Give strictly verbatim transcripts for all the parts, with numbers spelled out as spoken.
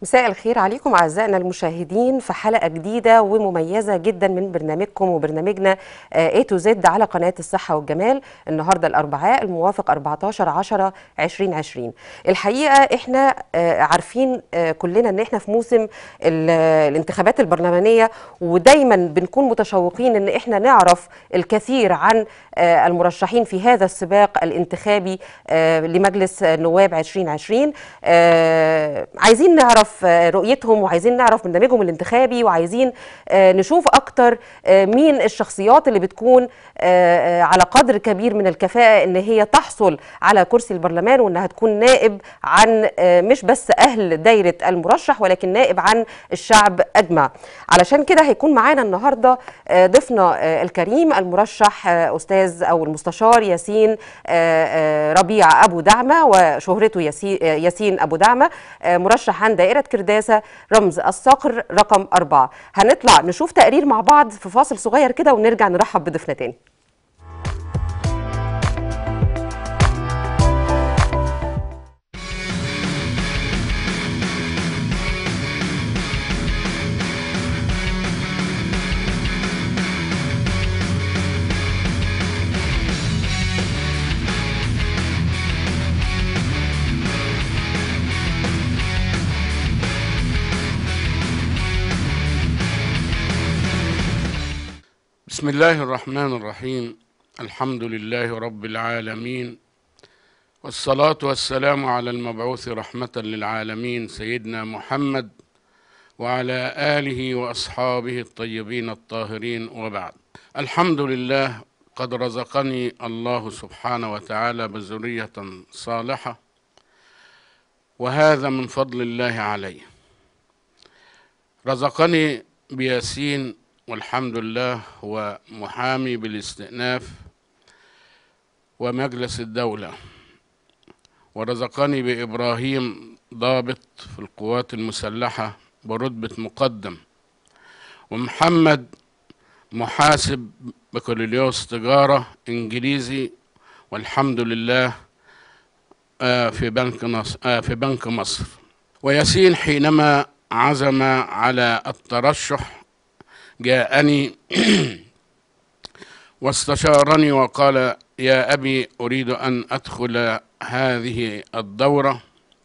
مساء الخير عليكم أعزائنا المشاهدين في حلقة جديدة ومميزة جدا من برنامجكم وبرنامجنا A to Z على قناة الصحة والجمال. النهاردة الأربعاء الموافق أربعتاشر عشرة ألفين وعشرين. الحقيقة احنا عارفين كلنا ان احنا في موسم الانتخابات البرلمانية، ودايما بنكون متشوقين ان احنا نعرف الكثير عن المرشحين في هذا السباق الانتخابي لمجلس النواب ألفين وعشرين. عايزين نعرف رؤيتهم وعايزين نعرف برنامجهم الانتخابي، وعايزين نشوف اكتر مين الشخصيات اللي بتكون على قدر كبير من الكفاءة ان هي تحصل على كرسي البرلمان، وانها تكون نائب عن مش بس اهل دايرة المرشح ولكن نائب عن الشعب اجمع. علشان كده هيكون معانا النهارده ضيفنا الكريم المرشح استاذ او المستشار ياسين ربيع ابو دعمه، وشهرته ياسين ابو دعمه، مرشح عن دائرة كرداسة رمز الصقر رقم أربعة. هنطلع نشوف تقرير مع بعض في فاصل صغير كده ونرجع نرحب بضيفنا تاني. بسم الله الرحمن الرحيم. الحمد لله رب العالمين، والصلاة والسلام على المبعوث رحمة للعالمين سيدنا محمد وعلى آله وأصحابه الطيبين الطاهرين، وبعد. الحمد لله قد رزقني الله سبحانه وتعالى بذرية صالحة، وهذا من فضل الله علي. رزقني بياسين، والحمد لله هو محامي بالاستئناف ومجلس الدولة، ورزقني بإبراهيم ضابط في القوات المسلحة برتبة مقدم، ومحمد محاسب بكالوريوس تجارة إنجليزي، والحمد لله في بنك مصر في بنك مصر. وياسين حينما عزم على الترشح جاءني واستشارني وقال: يا أبي، أريد أن أدخل هذه الدورة.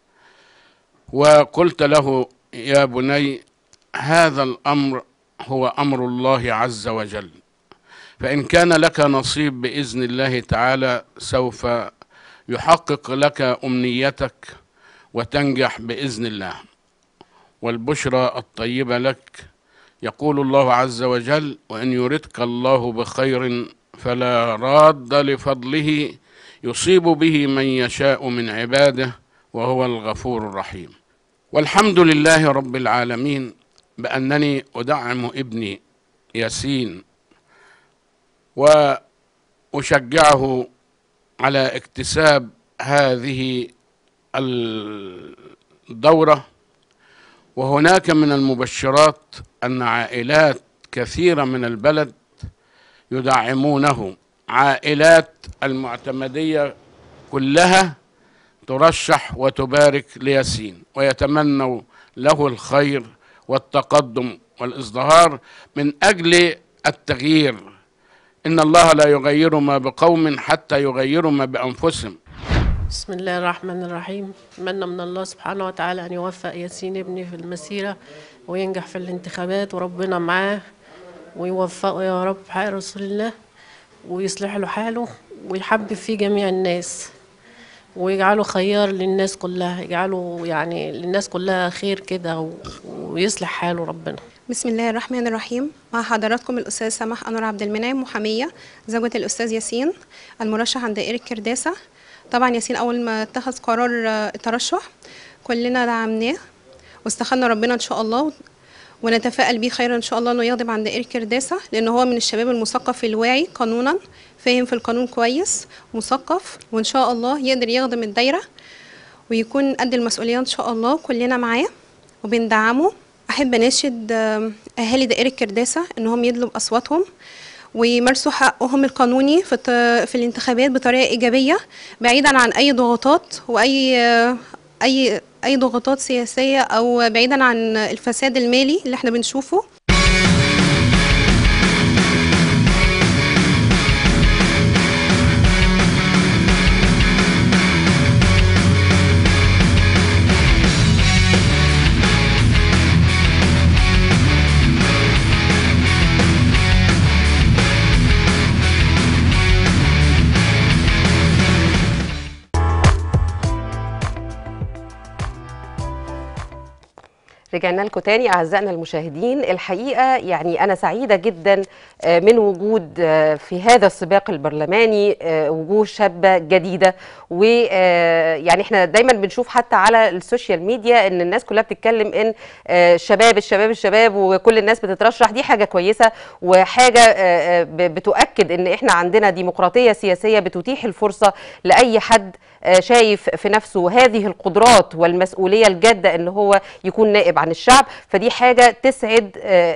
وقلت له: يا بني، هذا الأمر هو أمر الله عز وجل، فإن كان لك نصيب بإذن الله تعالى سوف يحقق لك أمنيتك وتنجح بإذن الله. والبشرى الطيبة لك، يقول الله عز وجل: وإن يردك الله بخير فلا راد لفضله يصيب به من يشاء من عباده وهو الغفور الرحيم. والحمد لله رب العالمين بأنني أدعم ابني ياسين وأشجعه على اكتساب هذه الدورة. وهناك من المبشرات أن عائلات كثيرة من البلد يدعمونه، عائلات المعتمدية كلها ترشح وتبارك لياسين، ويتمنوا له الخير والتقدم والازدهار من أجل التغيير. إن الله لا يغير ما بقوم حتى يغيروا ما بأنفسهم. بسم الله الرحمن الرحيم. أتمنى من الله سبحانه وتعالى أن يوفق ياسين ابني في المسيرة وينجح في الانتخابات، وربنا معاه ويوفقه يا رب بحق رسول الله، ويصلح له حاله ويحبب فيه جميع الناس، ويجعله خيار للناس كلها، يجعله يعني للناس كلها خير كده ويصلح حاله ربنا. بسم الله الرحمن الرحيم. مع حضراتكم الأستاذ سماح أنور عبد المنعم، محامية زوجة الأستاذ ياسين المرشح عن دائرة كرداسة. طبعا ياسين أول ما اتخذ قرار الترشح كلنا دعمناه واستخدنا ربنا إن شاء الله، ونتفائل بيه خيرا إن شاء الله إنه يخدم عن دائرة كرداسة، لأن هو من الشباب المثقف الواعي قانونا، فاهم في القانون كويس، مثقف، وإن شاء الله يقدر يخدم الدايرة ويكون قد المسؤولية إن شاء الله. كلنا معاه وبندعمه. أحب أناشد أهالي دائرة كرداسة إنهم يدلوا بأصواتهم ويمارسوا حقهم القانوني في في الانتخابات بطريقة إيجابية، بعيدا عن أي ضغوطات وأي اي اي ضغوطات سياسيه او بعيدا عن الفساد المالي اللي احنا بنشوفه. رجعنا لكم تاني أعزائنا المشاهدين. الحقيقة يعني أنا سعيدة جدا من وجود في هذا السباق البرلماني وجوه شابة جديدة، ويعني احنا دايما بنشوف حتى على السوشيال ميديا ان الناس كلها بتتكلم ان الشباب الشباب الشباب وكل الناس بتترشح. دي حاجة كويسة وحاجة بتؤكد ان احنا عندنا ديمقراطية سياسية بتتيح الفرصة لأي حد شايف في نفسه هذه القدرات والمسؤولية الجادة ان هو يكون نائب عن الشعب. فدي حاجة تسعد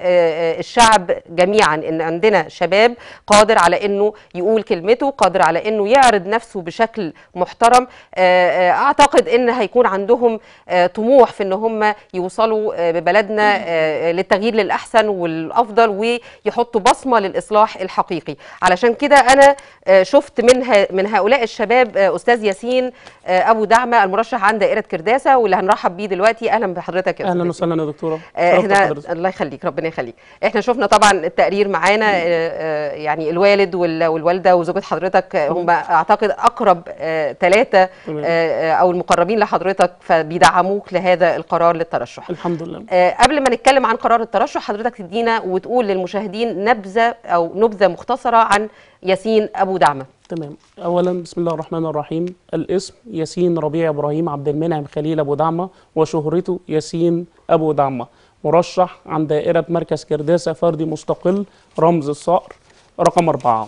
الشعب جميعا ان عندنا شباب قادر على انه يقول كلمته، قادر على انه يعرض نفسه بشكل محترم. اعتقد ان هيكون عندهم طموح في ان هم يوصلوا ببلدنا للتغيير للأحسن والأفضل ويحطوا بصمة للإصلاح الحقيقي. علشان كده انا شفت من من هؤلاء الشباب أستاذ ياسين ابو دعمه المرشح عن دائره كرداسه واللي هنرحب بيه دلوقتي. اهلا بحضرتك يا استاذ. اهلا وسهلا يا دكتوره. احنا الله يخليك، ربنا يخليك. احنا شفنا طبعا التقرير معانا، يعني الوالد والوالده وزوجة حضرتك هم اعتقد اقرب ثلاثه او المقربين لحضرتك فبيدعموك لهذا القرار للترشح. الحمد لله. قبل ما نتكلم عن قرار الترشح حضرتك تدينا وتقول للمشاهدين نبذه او نبذه مختصره عن ياسين ابو دعمه. تمام. اولا بسم الله الرحمن الرحيم. الاسم ياسين ربيع ابراهيم عبد المنعم خليل ابو دعمه، وشهرته ياسين ابو دعمه، مرشح عن دائره مركز كرداسه فردي مستقل، رمز الصقر رقم أربعة.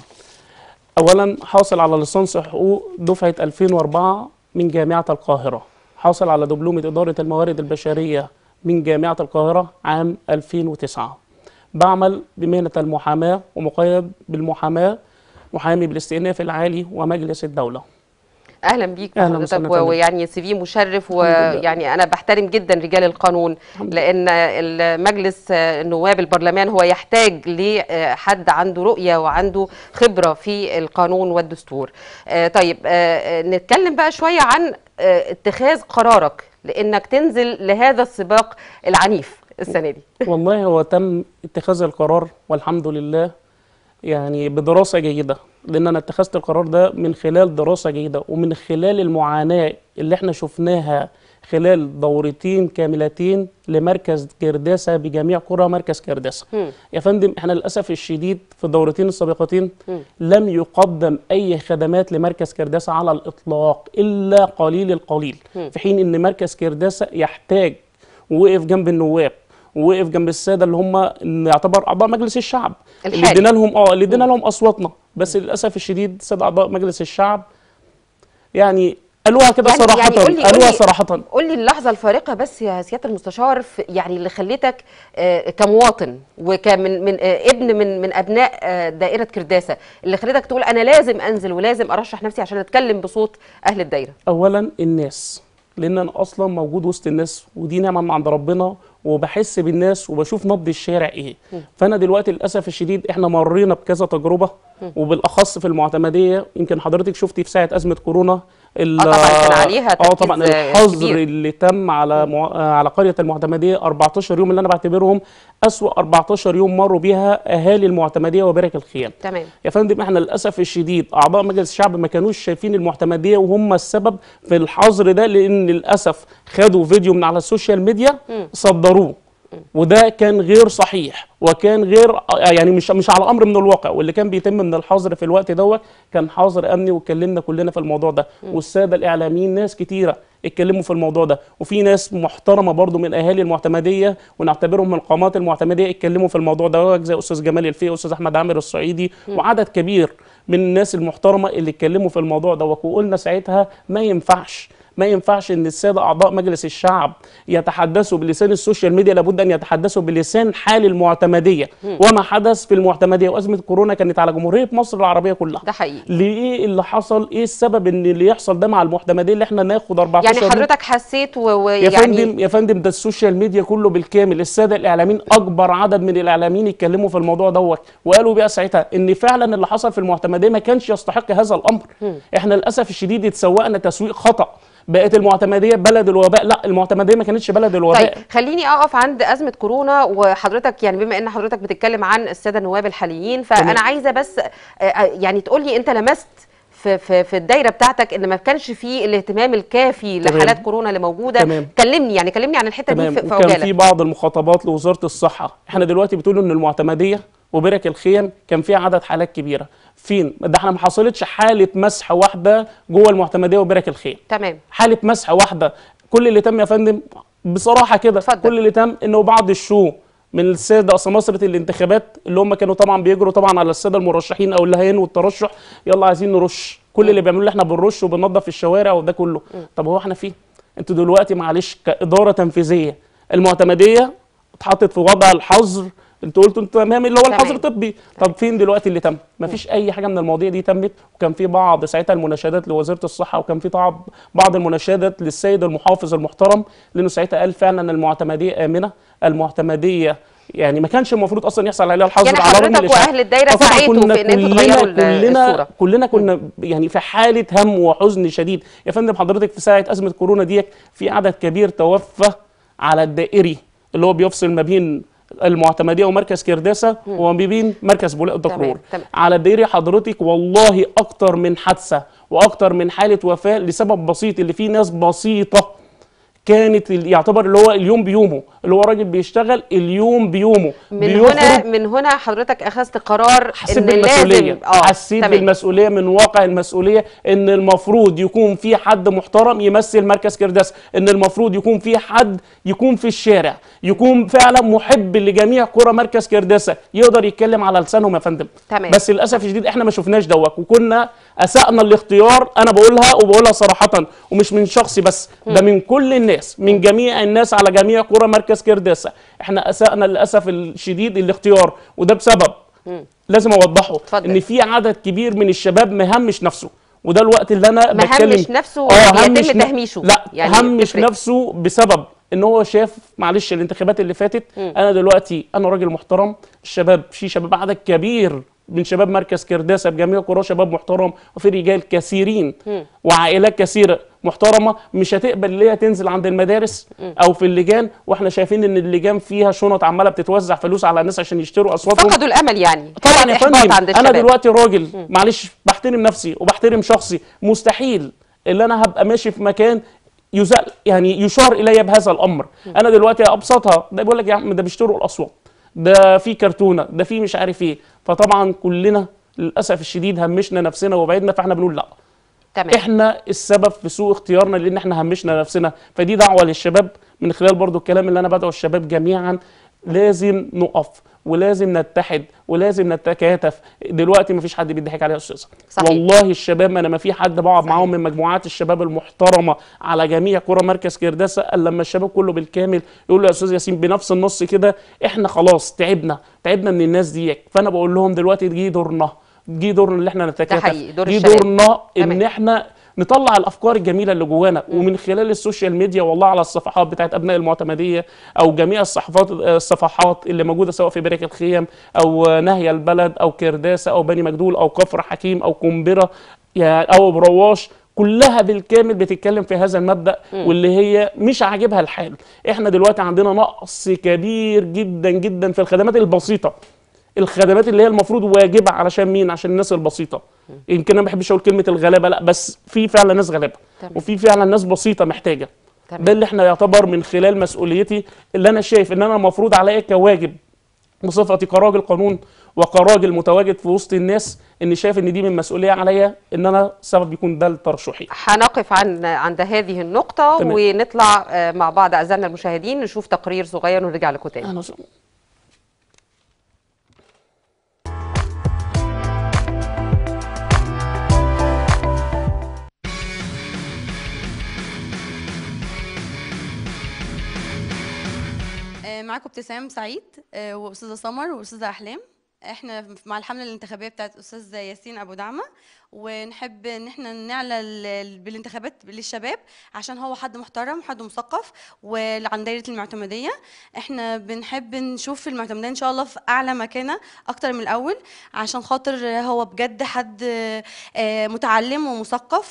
اولا حاصل على ليسانس حقوق دفعه ألفين وأربعة من جامعه القاهره، حاصل على دبلومه اداره الموارد البشريه من جامعه القاهره عام ألفين وتسعة. بعمل بمهنه المحاماه ومقيد بالمحاماه، محامي بالاستئناف العالي ومجلس الدولة. اهلا بيك حضرتك، ويعني سي في مشرف، ويعني انا بحترم جدا رجال القانون لان مجلس النواب البرلمان هو يحتاج لحد عنده رؤية وعنده خبرة في القانون والدستور. طيب نتكلم بقى شوية عن اتخاذ قرارك لانك تنزل لهذا السباق العنيف السنة دي. والله هو تم اتخاذ القرار والحمد لله يعني بدراسة جيدة، لأن أنا اتخذت القرار ده من خلال دراسة جيدة ومن خلال المعاناة اللي احنا شفناها خلال دورتين كاملتين لمركز كرداسة بجميع قرى مركز كرداسة. م. يا فندم احنا للأسف الشديد في الدورتين السابقتين م. لم يقدم أي خدمات لمركز كرداسة على الإطلاق إلا قليل القليل، م. في حين إن مركز كرداسة يحتاج ووقف جنب النواب ووقف جنب الساده اللي هم يعتبر اعضاء مجلس الشعب اللي ادينا لهم اه اللي ادينا لهم اصواتنا، بس للاسف الشديد ساده اعضاء مجلس الشعب يعني قالوها كده يعني صراحه، يعني قالوها صراحه. قول لي اللحظه الفارقه بس يا سياده المستشار يعني اللي خليتك آه كمواطن وكمن من آه ابن من من ابناء آه دائره كرداسه اللي خليتك تقول انا لازم انزل ولازم ارشح نفسي عشان اتكلم بصوت اهل الدايره. اولا الناس، لان انا اصلا موجود وسط الناس ودي نعمه من عند ربنا وبحس بالناس وبشوف نبض الشارع ايه. م. فانا دلوقتي للاسف الشديد احنا مرينا بكذا تجربه، م. وبالاخص في المعتمديه. يمكن حضرتك شفتي في ساعه ازمه كورونا اه طبعا كان عليها اه طبعا الحظر اللي تم على مع... على قريه المعتمديه أربعتاشر يوم اللي انا بعتبرهم اسوأ أربعتاشر يوم مروا بيها اهالي المعتمديه وبرك الخيام. تمام يا فندم احنا للاسف الشديد اعضاء مجلس الشعب ما كانوش شايفين المعتمديه وهم السبب في الحظر ده، لان للاسف خدوا فيديو من على السوشيال ميديا صدروه، وده كان غير صحيح وكان غير يعني مش مش على امر من الواقع. واللي كان بيتم من الحظر في الوقت دوت كان حظر امني، واتكلمنا كلنا في الموضوع ده، والساده الاعلاميين ناس كتيره اتكلموا في الموضوع ده، وفي ناس محترمه برضو من اهالي المعتمديه ونعتبرهم من قامات المعتمديه اتكلموا في الموضوع ده، زي استاذ جمال الفقي واستاذ احمد عامر الصعيدي وعدد كبير من الناس المحترمه اللي اتكلموا في الموضوع ده. وقلنا ساعتها ما ينفعش ما ينفعش ان الساده اعضاء مجلس الشعب يتحدثوا بلسان السوشيال ميديا، لابد ان يتحدثوا بلسان حال المعتمديه وما حدث في المعتمديه. وازمه كورونا كانت على جمهوريه مصر العربيه كلها. ده حقيقي. ليه اللي حصل؟ ايه السبب ان اللي يحصل ده مع المعتمديه اللي احنا ناخد أربعتاشر يعني حضرتك حسيت ويعني يا فندم يا فندم ده السوشيال ميديا كله بالكامل، الساده الاعلاميين اكبر عدد من الاعلاميين اتكلموا في الموضوع دوت، وقالوا بقى ساعتها ان فعلا اللي حصل في المعتمديه ما كانش يستحق هذا الامر. م. احنا للاسف الشديد اتسوقنا تسويق خطا، بقت المعتمديه بلد الوباء. لا، المعتمديه ما كانتش بلد الوباء. طيب خليني اقف عند ازمه كورونا، وحضرتك يعني بما ان حضرتك بتتكلم عن الساده النواب الحاليين، فانا م. عايزه بس يعني تقول لي انت لمست في في في الدايره بتاعتك ان ما كانش فيه الاهتمام الكافي تمام. لحالات كورونا اللي موجوده. تمام. كلمني يعني كلمني عن الحته تمام. دي في عجاله. كان في بعض المخاطبات لوزاره الصحه، احنا دلوقتي بتقولوا ان المعتمديه وبرك الخيم كان فيها عدد حالات كبيره. فين؟ ده احنا ما حصلتش حاله مسح واحده جوه المعتمديه وبرك الخيم. تمام. حاله مسح واحده. كل اللي تم يا فندم بصراحه كده، كل اللي تم انه بعض الشو من الساده سماسره الانتخابات اللي هم كانوا طبعا بيجروا طبعا على الساده المرشحين او اللي هينوا الترشح، يلا عايزين نرش. كل م. اللي بيعملوا اللي احنا بنرش وبننظف الشوارع وده كله. م. طب هو احنا فين؟ انتوا دلوقتي معلش كاداره تنفيذيه المعتمديه اتحطت في وضع الحظر، انتوا قلتوا انتوا تمام اللي هو الحظر الطبي. طب فين دلوقتي اللي تم؟ مفيش اي حاجه من المواضيع دي تمت. وكان في بعض ساعتها المناشدات لوزاره الصحه، وكان في طبعا بعض المناشدات للسيد المحافظ المحترم، لانه ساعتها قال فعلا ان المعتمديه امنه. المعتمديه يعني ما كانش المفروض اصلا يحصل عليها الحظر. يعني على حضرتك واهل الدايره ساعدتوا في ان انتوا تغيروا كلنا الصوره. كلنا كنا يعني في حاله هم وحزن شديد. يا فندم حضرتك في ساعه ازمه كورونا ديت في عدد كبير توفى على الدائري اللي هو بيفصل ما بين المعتمديه ومركز كرداسه وما بين مركز بولاق الدكرور. على الدائري حضرتك والله اكتر من حادثه واكتر من حاله وفاه لسبب بسيط، اللي فيه ناس بسيطه كانت يعتبر اللي هو اليوم بيومه، اللي هو راجل بيشتغل اليوم بيومه. من هنا من هنا حضرتك اخذت قرار حسيت بالمسؤوليه. اه حسيت بالمسؤوليه من واقع المسؤوليه، ان المفروض يكون في حد محترم يمثل مركز كرداسه، ان المفروض يكون في حد يكون في الشارع يكون فعلا محب لجميع قرى مركز كرداسه يقدر يتكلم على لسانهم يا فندم. تمام. بس للاسف الشديد احنا ما شفناش دوت، وكنا اسأنا الاختيار. انا بقولها وبقولها صراحه ومش من شخصي بس، ده من كل الناس، من جميع الناس على جميع قرى مركز كرداسه. احنا اسأنا للاسف الشديد الاختيار، وده بسبب م. لازم اوضحه. فضل. ان في عدد كبير من الشباب مهمش نفسه، وده الوقت اللي انا بتكلم. مهمش نفسه اه بيتم تهميشه. لا يعني همش تفرق. نفسه بسبب ان هو شاف معلش الانتخابات اللي فاتت. م. انا دلوقتي انا راجل محترم، الشباب في شباب عدد كبير من شباب مركز كرداسه بجميع قرى شباب محترم، وفي رجال كثيرين م. وعائلات كثيره محترمه مش هتقبل اللي هي تنزل عند المدارس م. او في اللجان، واحنا شايفين ان اللجان فيها شنط عماله بتتوزع فلوس على الناس عشان يشتروا اصواتهم. فقدوا الامل يعني. طبعا يا فندم انا دلوقتي راجل م. معلش بحترم نفسي وبحترم شخصي، مستحيل اللي انا هبقى ماشي في مكان يزال يعني يشار الي بهذا الامر. م. انا دلوقتي ابسطها ده بيقول لك يا عم ده بيشتروا الاصوات، ده في كرتونه، ده في مش عارف ايه. فطبعا كلنا للاسف الشديد همشنا نفسنا وبعدنا، فاحنا بنقول لا. تمام. احنا السبب في سوء اختيارنا لان احنا همشنا نفسنا. فدي دعوه للشباب من خلال برضو الكلام اللي انا بدعو الشباب جميعا، لازم نقف ولازم نتحد ولازم نتكاتف. دلوقتي ما فيش حد بيضحك عليها يا استاذه. والله الشباب انا ما في حد بقعد معاهم من مجموعات الشباب المحترمه على جميع قرى مركز كرداسه الا لما الشباب كله بالكامل يقول له يا استاذ ياسين بنفس النص كده احنا خلاص تعبنا تعبنا من الناس دي. فانا بقول لهم دلوقتي جه دورنا جه دورنا اللي احنا نتكاتف، جه دورنا ان احنا نطلع الافكار الجميله اللي جوانا. ومن خلال السوشيال ميديا والله على الصفحات بتاعت ابناء المعتمديه او جميع الصفحات الصفحات اللي موجوده سواء في برك الخيم او نهي البلد او كرداسه او بني مجدول او كفر حكيم او قنبره يعني او برواش، كلها بالكامل بتتكلم في هذا المبدا واللي هي مش عاجبها الحال. احنا دلوقتي عندنا نقص كبير جدا جدا في الخدمات البسيطه، الخدمات اللي هي المفروض واجبه علشان مين؟ عشان الناس البسيطه. يمكن انا ما بحبش اقول كلمه الغلابه، لا بس في فعلا ناس غلابه وفي فعلا ناس بسيطه محتاجه. تمام. ده اللي احنا يعتبر من خلال مسؤوليتي اللي انا شايف ان انا المفروض عليا كواجب بصفتي كراجل قانون وكراجل متواجد في وسط الناس، اني شايف ان دي من مسؤوليه عليا ان انا سبب يكون ده لترشحي. هنقف عن عند هذه النقطه. تمام. ونطلع مع بعض اعزائنا المشاهدين نشوف تقرير صغير ونرجع لكم تاني. معاكم ابتسام سعيد واستاذه سمر واستاذه احلام. احنا مع الحمله الانتخابيه بتاعت استاذ ياسين ابو دعمه، ونحب ان احنا نعلى بالانتخابات للشباب عشان هو حد محترم وحد مثقف وعن دايره المعتمديه. احنا بنحب نشوف المعتمديه ان شاء الله في اعلى مكانه اكتر من الاول، عشان خاطر هو بجد حد متعلم ومثقف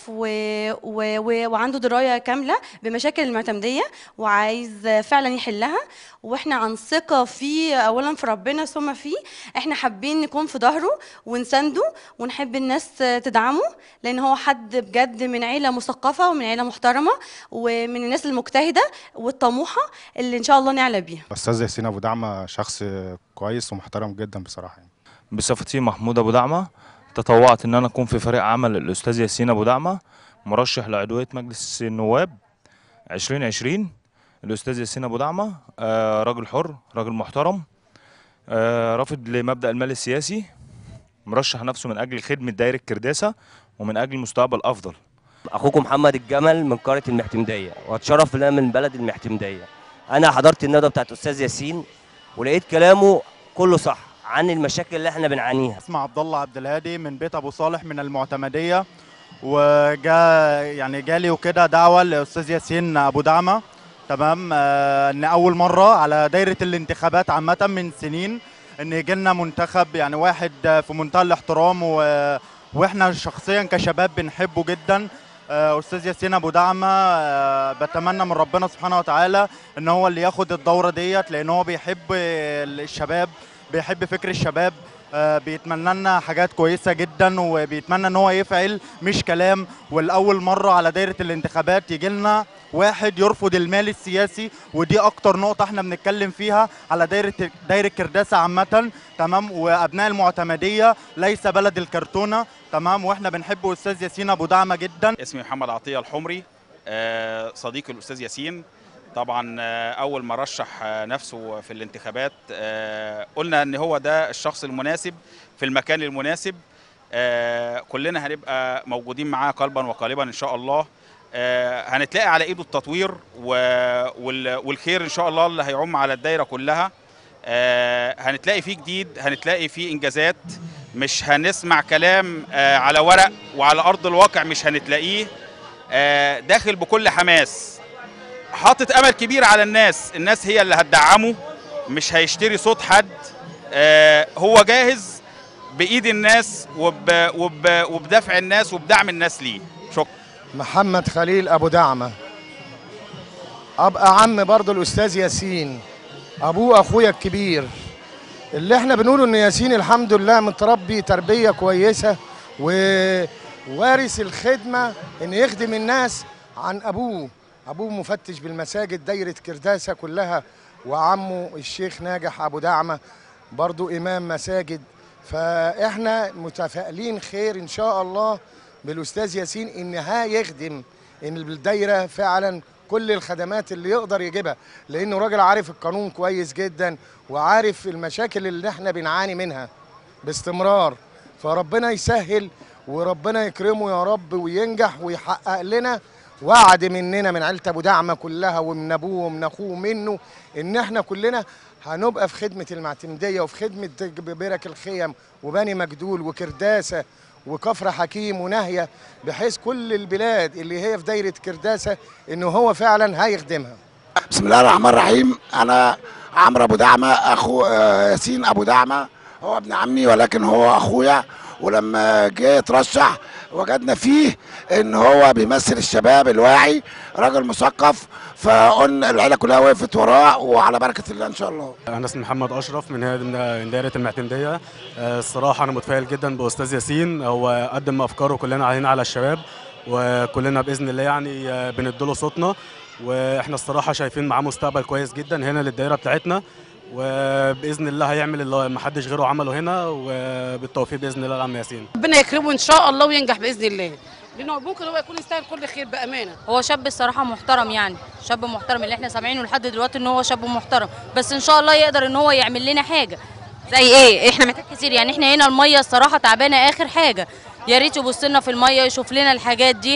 وعنده درايه كامله بمشاكل المعتمديه وعايز فعلا يحلها، واحنا عن ثقه فيه اولا في ربنا ثم فيه. احنا حابين نكون في ظهره ونسنده ونحب الناس تدعمه، لان هو حد بجد من عيله مثقفه ومن عيله محترمه ومن الناس المجتهده والطموحه اللي ان شاء الله نعلى بيها. استاذ ياسين ابو دعمه شخص كويس ومحترم جدا بصراحه يعني. بصفتي محمود ابو دعمه تطوعت ان انا اكون في فريق عمل الاستاذ ياسين ابو دعمه مرشح لعضويه مجلس النواب عشرين عشرين. الاستاذ ياسين ابو دعمه آه راجل حر، راجل محترم، آه رافض لمبدا المال السياسي، مرشح نفسه من اجل خدمه دايره كرداسه ومن اجل مستقبل افضل. اخوكم محمد الجمل من قريه المحتمديه، واتشرف ان انا من بلد المحتمديه. انا حضرت الندوه بتاعت استاذ ياسين ولقيت كلامه كله صح عن المشاكل اللي احنا بنعانيها. اسمي عبد الله عبد الهادي من بيت ابو صالح من المعتمديه، وجا يعني جالي وكده دعوه لاستاذ ياسين ابو دعمه، تمام، آه ان اول مره على دايره الانتخابات عامه من سنين ان يجي لنا منتخب يعني واحد في منتهى الاحترام، و... واحنا شخصيا كشباب بنحبه جدا. آه استاذ ياسين ابو دعمه، آه بتمنى من ربنا سبحانه وتعالى ان هو اللي ياخد الدوره ديت، لان هو بيحب الشباب، بيحب فكر الشباب، آه بيتمنى لنا حاجات كويسه جدا، وبيتمنى ان هو يفعل مش كلام. والاول مره على دايره الانتخابات يجي لنا واحد يرفض المال السياسي، ودي اكتر نقطه احنا بنتكلم فيها على دايره دايره كرداسه عامه، تمام. وابناء المعتمديه ليس بلد الكرتونه، تمام، واحنا بنحب استاذ ياسين ابو دعمه جدا. اسمي محمد عطيه الحمري، صديق الاستاذ ياسين. طبعا اول ما رشح نفسه في الانتخابات قلنا ان هو ده الشخص المناسب في المكان المناسب، كلنا هنبقى موجودين معاه قلبا وقالبا ان شاء الله. هنتلاقي على ايده التطوير والخير ان شاء الله اللي هيعم على الدايره كلها. هنتلاقي فيه جديد، هنتلاقي فيه انجازات، مش هنسمع كلام على ورق وعلى ارض الواقع مش هنتلاقيه. داخل بكل حماس، حاطط امل كبير على الناس، الناس هي اللي هتدعمه، مش هيشتري صوت حد. هو جاهز بايد الناس وب وب وبدفع الناس وبدعم الناس ليه. شكرا. محمد خليل ابو دعمه، ابقى عم برضه الاستاذ ياسين، ابوه اخويا الكبير. اللي احنا بنقوله ان ياسين الحمد لله متربي تربيه كويسه ووارث الخدمه ان يخدم الناس عن ابوه. ابوه مفتش بالمساجد دايره كرداسه كلها، وعمه الشيخ ناجح ابو دعمه برضه امام مساجد. فاحنا متفائلين خير ان شاء الله بالاستاذ ياسين ان هيخدم ان الدايره فعلا كل الخدمات اللي يقدر يجيبها، لانه راجل عارف القانون كويس جدا وعارف المشاكل اللي احنا بنعاني منها باستمرار. فربنا يسهل وربنا يكرمه يا رب وينجح ويحقق لنا وعد مننا من عيله ابو دعمه كلها ومن ابوه ومن اخوه ومنه، ان احنا كلنا هنبقى في خدمه المعتمديه وفي خدمه برك الخيم وبني مجدول وكرداسه وكفر حكيم ونهيه، بحيث كل البلاد اللي هي في دايره كرداسه انه هو فعلا هيخدمها. بسم الله الرحمن الرحيم. انا عمرو ابو دعمه اخو ياسين ابو دعمه، هو ابن عمي ولكن هو اخويا. ولما جه يترشح وجدنا فيه ان هو بيمثل الشباب الواعي، راجل مثقف، فقلنا العيله كلها وقفت وراه وعلى بركه الله ان شاء الله. انا اسمي محمد اشرف من دايره المعتمديه. الصراحه انا متفائل جدا باستاذ ياسين، هو قدم افكاره كلنا علينا على الشباب، وكلنا باذن الله يعني بنديله صوتنا، واحنا الصراحه شايفين معاه مستقبل كويس جدا هنا للدايره بتاعتنا، وباذن الله هيعمل اللي ما حدش غيره عمله هنا، وبالتوفيق باذن الله لعم ياسين. ربنا يكرمه ان شاء الله وينجح باذن الله، لانه ممكن هو يكون يستاهل كل خير بامانه. هو شاب الصراحه محترم، يعني شاب محترم اللي احنا سامعينه لحد دلوقتي ان هو شاب محترم، بس ان شاء الله يقدر ان هو يعمل لنا حاجه. زي ايه؟ احنا محتاج كتير، يعني احنا هنا الميه الصراحه تعبانه اخر حاجه، يا ريت يبص لنا في الميه يشوف لنا الحاجات دي،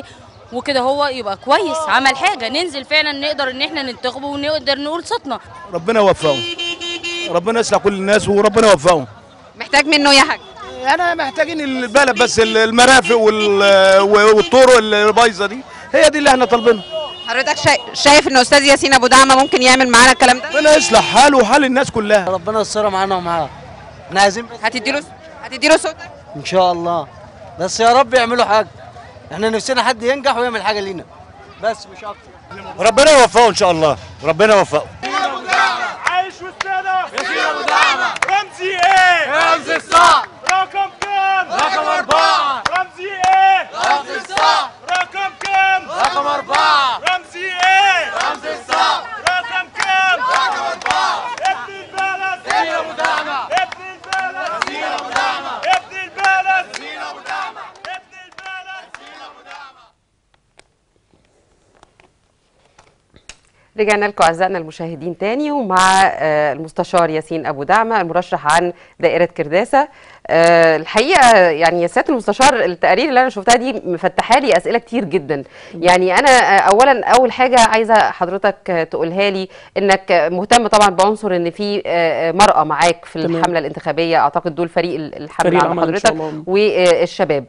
وكده هو يبقى كويس، عمل حاجه ننزل فعلا نقدر ان احنا ننتخبه ونقدر نقول صوتنا. ربنا يوفقه، ربنا يصلح كل الناس وربنا يوفقه. محتاج منه ايه حاجه؟ انا محتاجين البلد بس المرافق والطرق اللي بايظه دي، هي دي اللي احنا طالبينها. حضرتك شايف ان استاذ ياسين ابو دعمه ممكن يعمل معانا الكلام ده؟ ربنا يصلح حاله وحال الناس كلها. ربنا يستر معانا ومعاه. احنا عايزين هتديله هتديله صوتك؟ ان شاء الله، بس يا رب يعملوا حاجه. احنا نفسنا حد ينجح ويعمل حاجه لينا بس مش اكتر. ربنا يوفقه ان شاء الله، ربنا يوفقه. عايش والسادة ياسين ابو دعمه. رمزي ايه؟ رمزي الصعب. رقم كام؟ رقم أربعة. رمزي ايه؟ رمزي الصعب. رقم كام؟ رقم أربعة. رمزي ايه؟ رمزي الصعب. رقم كام؟ رقم أربعة. ابن البلد ياسين ابو دعمه. ابن البلد ياسين ابو دعمه. ابن البلد ياسين ابو دعمه. ابن البلد ياسين ابو دعمه. رجعنا لكم اعزائنا المشاهدين تاني، ومع المستشار ياسين ابو دعمه المرشح عن دائره كرداسه. الحقيقه يعني يا سياده المستشار، التقارير اللي انا شفتها دي مفتحه لي اسئله كتير جدا. يعني انا اولا اول حاجه عايزه حضرتك تقولها لي انك مهتم طبعا بعنصر ان في مراه معاك في الحمله الانتخابيه، اعتقد دول فريق الحمله على حضرتك والشباب.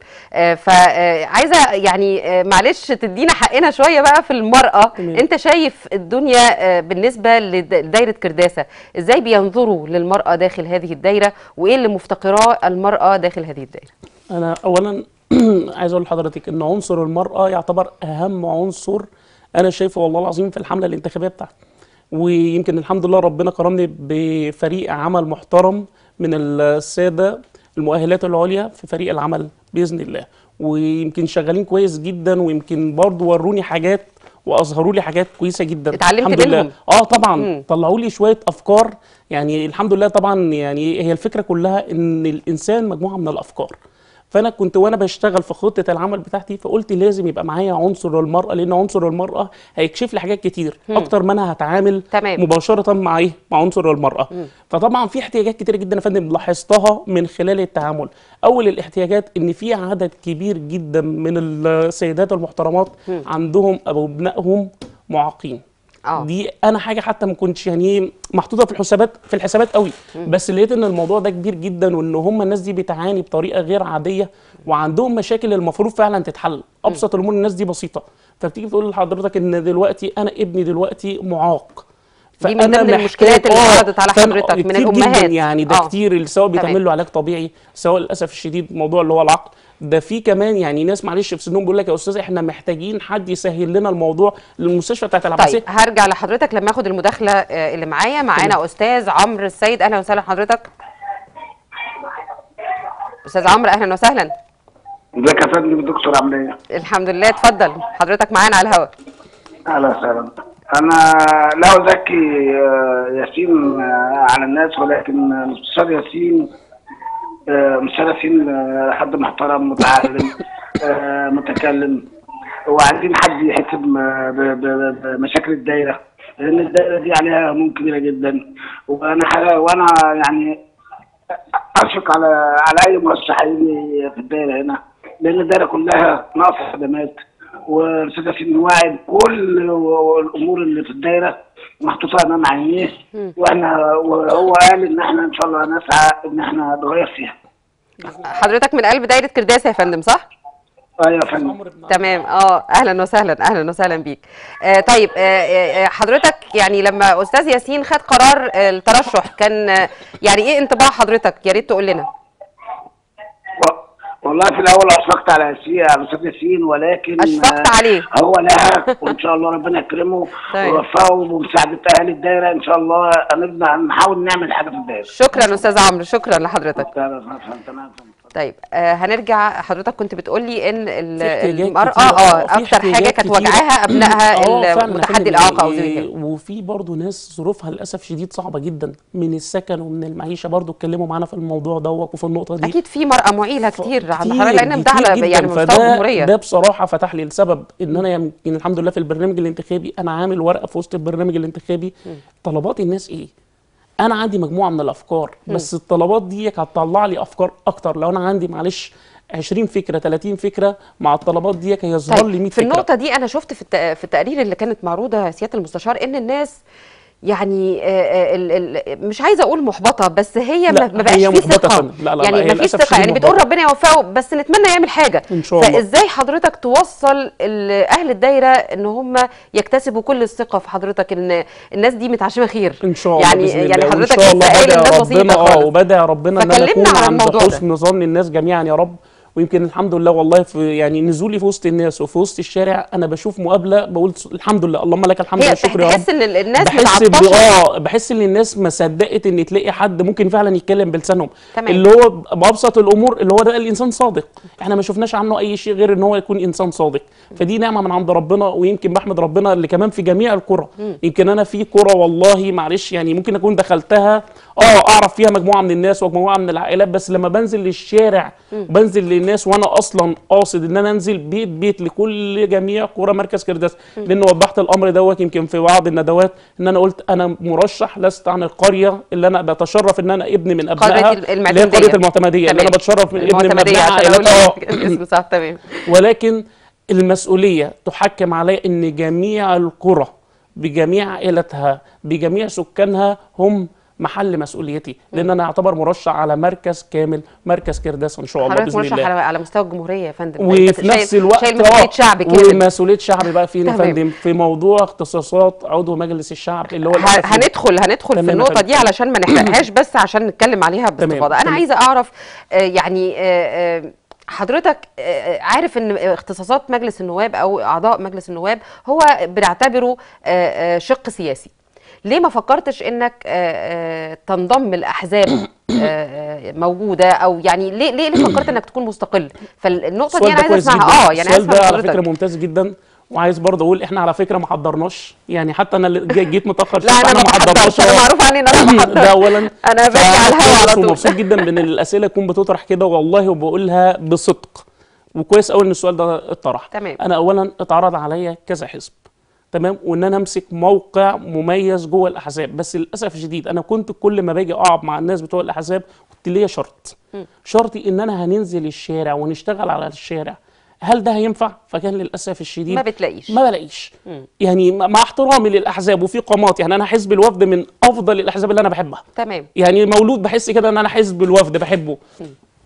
فعايزه يعني معلش تدينا حقنا شويه بقى في المراه. تمام. انت شايف الدنيا بالنسبه لدائره كرداسه ازاي بينظروا للمراه داخل هذه الدايره، وايه اللي مفتقراه المرأة داخل هذه الدائرة؟ أنا أولا عايز أقول لحضرتك إن عنصر المرأة يعتبر أهم عنصر أنا شايفه والله العظيم في الحملة الانتخابية بتاعتي. ويمكن الحمد لله ربنا كرمني بفريق عمل محترم من السادة المؤهلات العليا في فريق العمل بإذن الله، ويمكن شغالين كويس جدا، ويمكن برضو وروني حاجات واظهروا لي حاجات كويسه جدا. اتعلمت منهم؟ اه طبعا. طلعوا لي شويه افكار، يعني الحمد لله. طبعا يعني هي الفكره كلها ان الانسان مجموعه من الافكار، فانا كنت وانا بشتغل في خطه العمل بتاعتي فقلت لازم يبقى معايا عنصر المراه، لان عنصر المراه هيكشف لي حاجات كتير مم. اكتر ما انا هتعامل تمام. مباشره مع ايه مع عنصر المراه. مم. فطبعا في احتياجات كتير جدا يا فندم لاحظتها من خلال التعامل. اول الاحتياجات ان في عدد كبير جدا من السيدات المحترمات مم. عندهم او ابنائهم معاقين. أوه. دي انا حاجه حتى ما كنتش يعني محطوطه في الحسابات في الحسابات قوي، مم. بس لقيت ان الموضوع ده كبير جدا، وان هم الناس دي بتعاني بطريقه غير عاديه، وعندهم مشاكل المفروض فعلا تتحل. ابسط الامور الناس دي بسيطه، فبتيجي تقول لحضرتك ان دلوقتي انا ابني دلوقتي معاق، دي من ضمن المشكلات اللي عرضت على حضرتك من الامهات. يعني ده أوه. كتير، سواء بيتعمل له علاج طبيعي، سواء للاسف الشديد موضوع اللي هو العقل ده. في كمان يعني ناس معلش في سنهم بيقول لك يا استاذ احنا محتاجين حد يسهل لنا الموضوع للمستشفى بتاعت العباسيه. طيب هرجع لحضرتك لما اخد المداخله اللي معايا. معانا استاذ عمرو السيد، اهلا وسهلا حضرتك. استاذ عمرو اهلا وسهلا. ازيك يا فندم الدكتور عامل ايه؟ الحمد لله، اتفضل حضرتك معانا على الهواء. اهلا وسهلا. انا لا ازكي ياسين على الناس، ولكن المستشار ياسين مستشار ياسين حد محترم متعلم متكلم، وعايزين حد يحسب بمشاكل الدايره، لان الدايره دي عليها هموم كبيره جدا. وانا وانا يعني اشفق على على اي مرشح هيجي في الدايره هنا، لان الدايره كلها ناقصه خدمات، والاستاذ ياسين واعي بكل الامور اللي في الدايره محطوطه امام عينيه، واحنا وهو قال ان احنا ان شاء الله هنسعى ان احنا نغير فيها. حضرتك من قلب دايره كرداسه يا فندم صح؟ ايوه يا فندم. تمام. اه اهلا وسهلا اهلا وسهلا بيك. آه طيب آه حضرتك يعني لما استاذ ياسين خد قرار الترشح كان آه يعني ايه انطباع حضرتك؟ يا ريت تقول لنا. والله في الاول اشفقت على ياسين على استاذ ياسين، ولكن اشفقت عليه هو لها، وان شاء الله ربنا يكرمه ويوفقه بمساعده اهالي الدايره ان شاء الله. هنبدا نحاول نعمل حاجه في الدايره. شكرا استاذ عمرو، شكرا لحضرتك. طيب آه هنرجع. حضرتك كنت بتقول لي ان المراه اه اكتر حاجه كانت واجعاها ابنائها المتحدي الاعاقه او زي كده، وفي برضه ناس ظروفها للاسف شديد صعبه جدا من السكن ومن المعيشه، برضه اتكلموا معانا في الموضوع دوت وفي النقطه دي. اكيد في مراه معيله كتير عند حضرتك، لان ده على يعني مستوى الجمهوريه. ده بصراحه فتح لي السبب ان انا يمكن الحمد لله في البرنامج الانتخابي انا عامل ورقه في وسط البرنامج الانتخابي طلبات الناس ايه. انا عندي مجموعه من الافكار، بس الطلبات دي هتطلع لي افكار اكتر. لو انا عندي معلش عشرين فكره ثلاثين فكره مع الطلبات دي هيظهر طيب لي مية في فكره. النقطه دي انا شفت في الت- في التقارير اللي كانت معروضه سياده المستشار ان الناس يعني آه، ال- ال- مش عايزه اقول محبطه، بس هي لا، ما ما بقاش هي في محبطة ثقه. فندم. لا، لا، يعني لا، هي ما فيش للأسف ثقه، الشديد يعني بتقول محبطة. ربنا يوفقه بس نتمنى يعمل حاجه إن شاء الله. فازاي حضرتك توصل ال- اهل الدايره ان هم يكتسبوا كل الثقه في حضرتك ان الناس دي متعشمه خير ان شاء الله يعني بإذن يعني الله. وإن حضرتك شاء الله لسه قايل بدعي الناس ربنا بسيطه اه خالص وبدعي ربنا ان انا فكلمنا اكون عن عند الموضوع ده. حسن ظن الناس جميعا يا رب. ويمكن الحمد لله والله في يعني نزولي في وسط الناس وفي وسط الشارع انا بشوف مقابله بقول الحمد لله اللهم لك الحمد هي والشكر يا رب. تحس ان الناس بحس ب- متعطشه اه بحس ان الناس ما صدقت ان تلاقي حد ممكن فعلا يتكلم بلسانهم. تمام. اللي هو بابسط الامور اللي هو ده الانسان صادق. احنا ما شفناش عنه اي شيء غير ان هو يكون انسان صادق. فدي نعمه من عند ربنا ويمكن بحمد ربنا اللي كمان في جميع القرى. مم. يمكن انا في قرى والله معلش يعني ممكن اكون دخلتها اه اعرف فيها مجموعه من الناس ومجموعه من العائلات بس لما بنزل للشارع مم. وبنزل للناس وانا اصلا قاصد ان انا انزل بيت بيت لكل جميع قرى مركز كرداس مم. لان وضحت الامر دوت يمكن في بعض الندوات ان انا قلت انا مرشح لست عن القريه اللي انا بتشرف ان انا ابن من ابنائها قرية اللي هي المعتمدية. قريه المعتمديه اللي تمام. انا بتشرف من ابن من المعتمدية ابنائها عشان اقول عائلتها. لك الاسم صح. تمام. ولكن المسؤوليه تحكم علي ان جميع القرى بجميع عائلتها بجميع سكانها هم محل مسؤوليتي لان انا اعتبر مرشح على مركز كامل مركز كرداس ان شاء الله حضرتك باذن مرشح الله. على على مستوى الجمهوريه يا فندم وفي شايل- نفس الوقت شايل مسؤوليه شعب كامل ومسؤوليه شعب بقى فين يا تمام. فندم في موضوع اختصاصات عضو مجلس الشعب اللي هو ه- للأسف هندخل هندخل تمام في يا النقطه فندم. دي علشان ما نحرقهاش بس عشان نتكلم عليها باستفاضه. انا تمام. عايزه اعرف آه، يعني آه، آه، حضرتك آه، عارف ان اختصاصات مجلس النواب او اعضاء مجلس النواب هو بنعتبره آه، آه، شق سياسي. ليه ما فكرتش انك آه، آه، تنضم الاحزاب آه، آه، موجوده او يعني ليه ليه ليه فكرت انك تكون مستقل؟ فالنقطه دي السؤال انا ده عايزه كويس اسمعها. جدا. اه يعني السؤال اسمع ده على فكره حضرتك. ممتاز جدا وعايز برضه اقول احنا على فكره ما حضرناش يعني حتى انا اللي جي- جيت متاخر لا، شوية، أنا فأنا ما بحضرش، أنا آه. معروف عني إن أنا ما بحضرش. ده اولا أنا باجي على الهوا على طول. ومبسوط جدا من الاسئله تكون بتطرح كده والله وبقولها بصدق وكويس قوي ان السؤال ده اتطرح. تمام. انا اولا اتعرض عليا كذا حزب تمام وان انا امسك موقع مميز جوه الاحزاب بس للاسف الشديد انا كنت كل ما باجي اقعد مع الناس بتوع الاحزاب كنت ليا شرط مم. شرطي ان انا هننزل الشارع ونشتغل على الشارع هل ده هينفع؟ فكان للاسف الشديد ما بتلاقيش. ما بلاقيش مم. يعني مع احترامي للاحزاب وفي قامات يعني انا حزب الوفد من افضل الاحزاب اللي انا بحبها تمام. يعني مولود بحس كده ان انا حزب الوفد بحبه مم.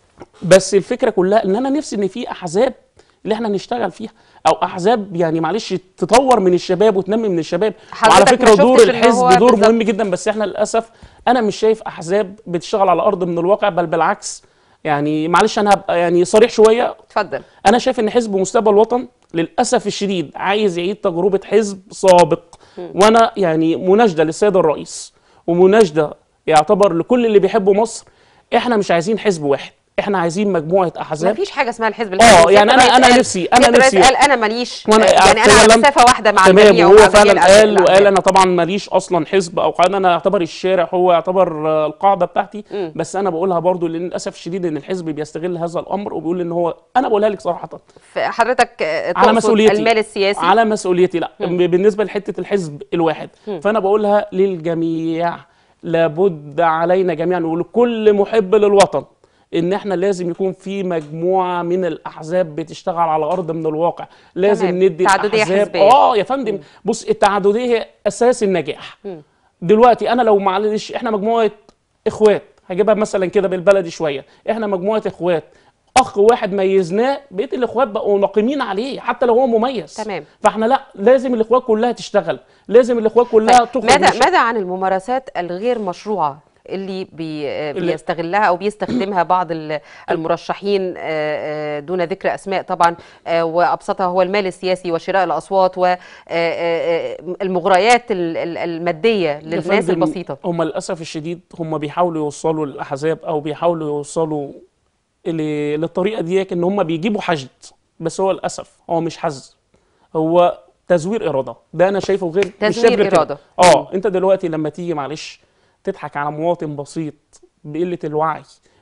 بس الفكره كلها ان انا نفسي ان في احزاب اللي احنا نشتغل فيها او احزاب يعني معلش تطور من الشباب وتنمي من الشباب وعلى حضرتك ما فكره دور شفتش إن هو الحزب دور بالظبط. مهم جدا بس احنا للاسف انا مش شايف احزاب بتشتغل على ارض من الواقع بل بالعكس يعني معلش انا هبقى يعني صريح شويه اتفضل. انا شايف ان حزب مستقبل الوطن للاسف الشديد عايز يعيد تجربه حزب سابق مم. وانا يعني مناشده للسيد الرئيس ومناشده يعتبر لكل اللي بيحبوا مصر احنا مش عايزين حزب واحد احنا عايزين مجموعه احزاب مفيش حاجه اسمها الحزب اه الحزب. يعني انا سيادة انا الرئيس نفسي قال- انا سيادة الرئيس نفسي قال انا ماليش وانا يعني انا على فعلاً- مسافه واحده مع تمام الجميع وهو ومع فعلا جميع قال الأحزاب. وقال انا طبعا ماليش اصلا حزب او قاعده انا اعتبر الشارع هو يعتبر آه، القاعده بتاعتي مم. بس انا بقولها برضو لان للاسف الشديد ان الحزب بيستغل هذا الامر وبيقول ان هو انا بقولها لك صراحه حضرتك آه، على تقصد مسؤوليتي المال السياسي على مسؤوليتي لا مم. بالنسبه لحته الحزب الواحد مم. فانا بقولها للجميع لابد علينا جميعا ولكل محب للوطن ان احنا لازم يكون في مجموعه من الاحزاب بتشتغل على ارض من الواقع لازم تمام. ندي تعددية الاحزاب حزبية. اه يا فندم بص التعدديه هي اساس النجاح مم. دلوقتي انا لو معلش احنا مجموعه اخوات هجيبها مثلا كده بالبلدي شويه احنا مجموعه اخوات اخ واحد ميزناه بقيه الاخوات بقوا ناقمين عليه حتى لو هو مميز تمام. فاحنا لا لازم الاخوات كلها تشتغل لازم الاخوات كلها طيب، تخرج ماذا من الش- ماذا عن الممارسات الغير مشروعه اللي بي اللي- بيستغلها او بيستخدمها بعض ال- المرشحين آه، آه، دون ذكر اسماء طبعا آه، وابسطها هو المال السياسي وشراء الاصوات والمغريات الماديه يا للناس فندم، البسيطه؟ هم للاسف الشديد هم بيحاولوا يوصلوا للاحزاب او بيحاولوا يوصلوا ل- للطريقه ديك ان هم بيجيبوا حشد بس هو للاسف هو مش حز هو تزوير اراده ده انا شايفه غير مش تزوير شايف غير كده. إرادة. اه انت دلوقتي لما تيجي معلش تضحك على مواطن بسيط بقله الوعي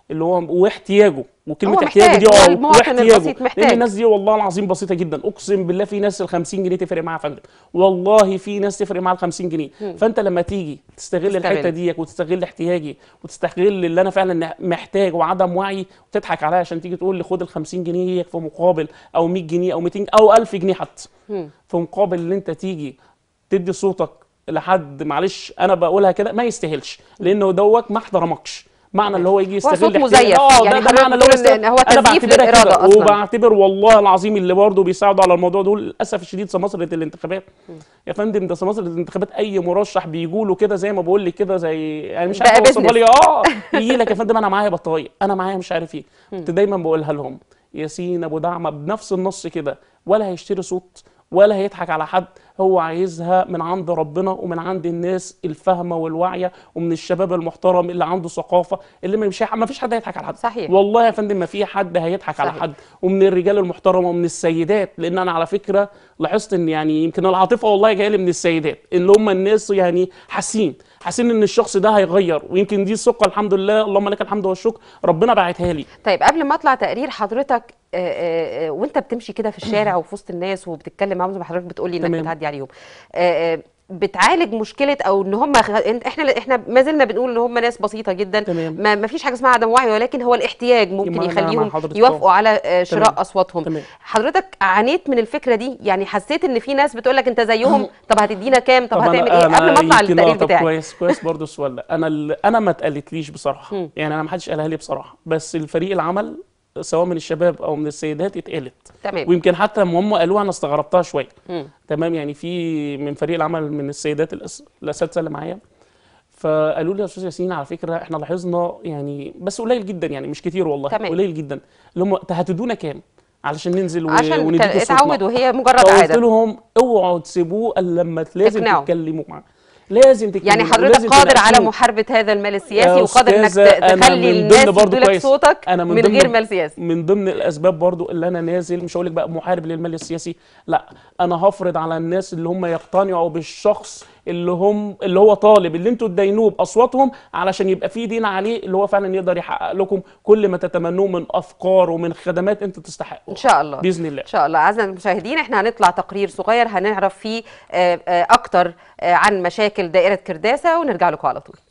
اللي هو واحتياجه، وكلمه هو احتياجه دي محتاج، هو اه المواطن واحتياجه، البسيط محتاج. لان الناس دي والله العظيم بسيطه جدا، اقسم بالله في ناس ال خمسين جنيه تفرق معاها يا فندم، والله في ناس تفرق معاها ال خمسين جنيه. مم. فانت لما تيجي تستغل تستغل. الحته ديك وتستغل احتياجي وتستغل اللي انا فعلا محتاج وعدم وعي وتضحك عليا عشان تيجي تقول لي خد ال خمسين جنيه في مقابل او مية جنيه او ميتين او ألف جنيه حتى، مم. في مقابل اللي انت تيجي تدي صوتك لحد معلش انا بقولها كده ما يستاهلش، لانه دوت ما احترمكش. معنى اللي هو يجي يستغل صوت احتياج- مزيف. اه يعني ده, ده حضرتك معنى اللي هو بتقول يستغل. إن هو انا تزييف بعتبرها للإرادة كده، أصلاً. وبعتبر والله العظيم اللي برضه بيساعدوا على الموضوع دول للاسف الشديد سماسرة الانتخابات. يا فندم ده سماسرة الانتخابات اي مرشح بيجوا له كده زي ما بقول لك كده، زي يعني مش بقى عارف اوصفها business. لي، اه يجي لك يا فندم انا معايا بطايق، انا معايا مش عارف ايه. كنت دايما بقولها لهم ياسين ابو دعمه بنفس النص كده، ولا هيشتري صوت ولا هيضحك على حد، هو عايزها من عند ربنا ومن عند الناس الفاهمه والواعيه ومن الشباب المحترم اللي عنده ثقافه، اللي مش ما فيش حد هيضحك على حد. صحيح. والله يا فندم ما في حد هيضحك على صحيح. حد، ومن الرجال المحترمه ومن السيدات، لان انا على فكره لاحظت ان يعني يمكن العاطفه والله جايه لي من السيدات اللي هم الناس يعني حاسين حاسين ان الشخص ده هيغير، ويمكن دي الثقه الحمد لله اللهم لك الحمد والشكر ربنا باعتها لي. طيب قبل ما اطلع تقرير حضرتك آه، آه، آه، وانت بتمشي كده في الشارع وفي وسط الناس وبتتكلم معاهم زي ما حضرتك بتقولي انك تمام. بتعدي عليهم، آه، آه، بتعالج مشكله او ان هم خ... احنا احنا ما زلنا بنقول ان هم ناس بسيطه جدا، تمام. ما, ما فيش حاجه اسمها عدم وعي، ولكن هو الاحتياج ممكن ما أنا مع يخليهم حضرتك يوافقوا طبعاً. على آه، شراء تمام. اصواتهم. تمام. حضرتك عانيت من الفكره دي؟ يعني حسيت ان في ناس بتقول لك انت زيهم، طب هتدينا كام، طب, طب هتعمل أنا- ايه؟ أنا قبل ما اطلع يمكن التقرير آه، طب بتاعك. كويس كويس برضه السؤال ده، انا ال- انا ما اتقالتليش بصراحه، مم. يعني انا ما حدش قالها لي بصراحه، بس الفريق العمل سواء من الشباب او من السيدات اتقالت. تمام. ويمكن حتى لما هم قالوها انا استغربتها شويه. مم. تمام، يعني في من فريق العمل من السيدات الأس- الاساتذه اللي معايا، فقالوا لي يا استاذ ياسين على فكره احنا لاحظنا يعني بس قليل جدا يعني مش كتير والله، تمام. قليل جدا، اللي هم هتدونا كام علشان ننزل و- عشان ونديكوا ك- صوتنا. اتعودوا، هي مجرد فقلت عاده. لهم اوعوا تسيبوه الا لما لازم تقنعوا. تتكلموا معاه، لازم تتكلموا يعني حضرتك ولازم قادر على تناقشوه. محاربه هذا المال يا السياسي وقادر انك أستاذة، ت- أنا تخلي من الناس ضمن برضو يدوا لك كويس. صوتك أنا من ضمن غير مال سياسي. من ضمن الاسباب برضو اللي انا نازل مش هقول لك بقى محارب للمال السياسي، لا انا هفرض على الناس اللي هم يقتنعوا بالشخص اللي هم اللي هو طالب اللي انتوا تدينوه باصواتهم علشان يبقى في دين عليه اللي هو فعلا يقدر يحقق لكم كل ما تتمنوه من افكار ومن خدمات انتوا تستحقوها ان شاء الله باذن الله. ان شاء الله. اعزائنا المشاهدين احنا هنطلع تقرير صغير هنعرف فيه آه، آه، اكتر آه، عن مشاكل دائره كرداسه ونرجع لكم على طول.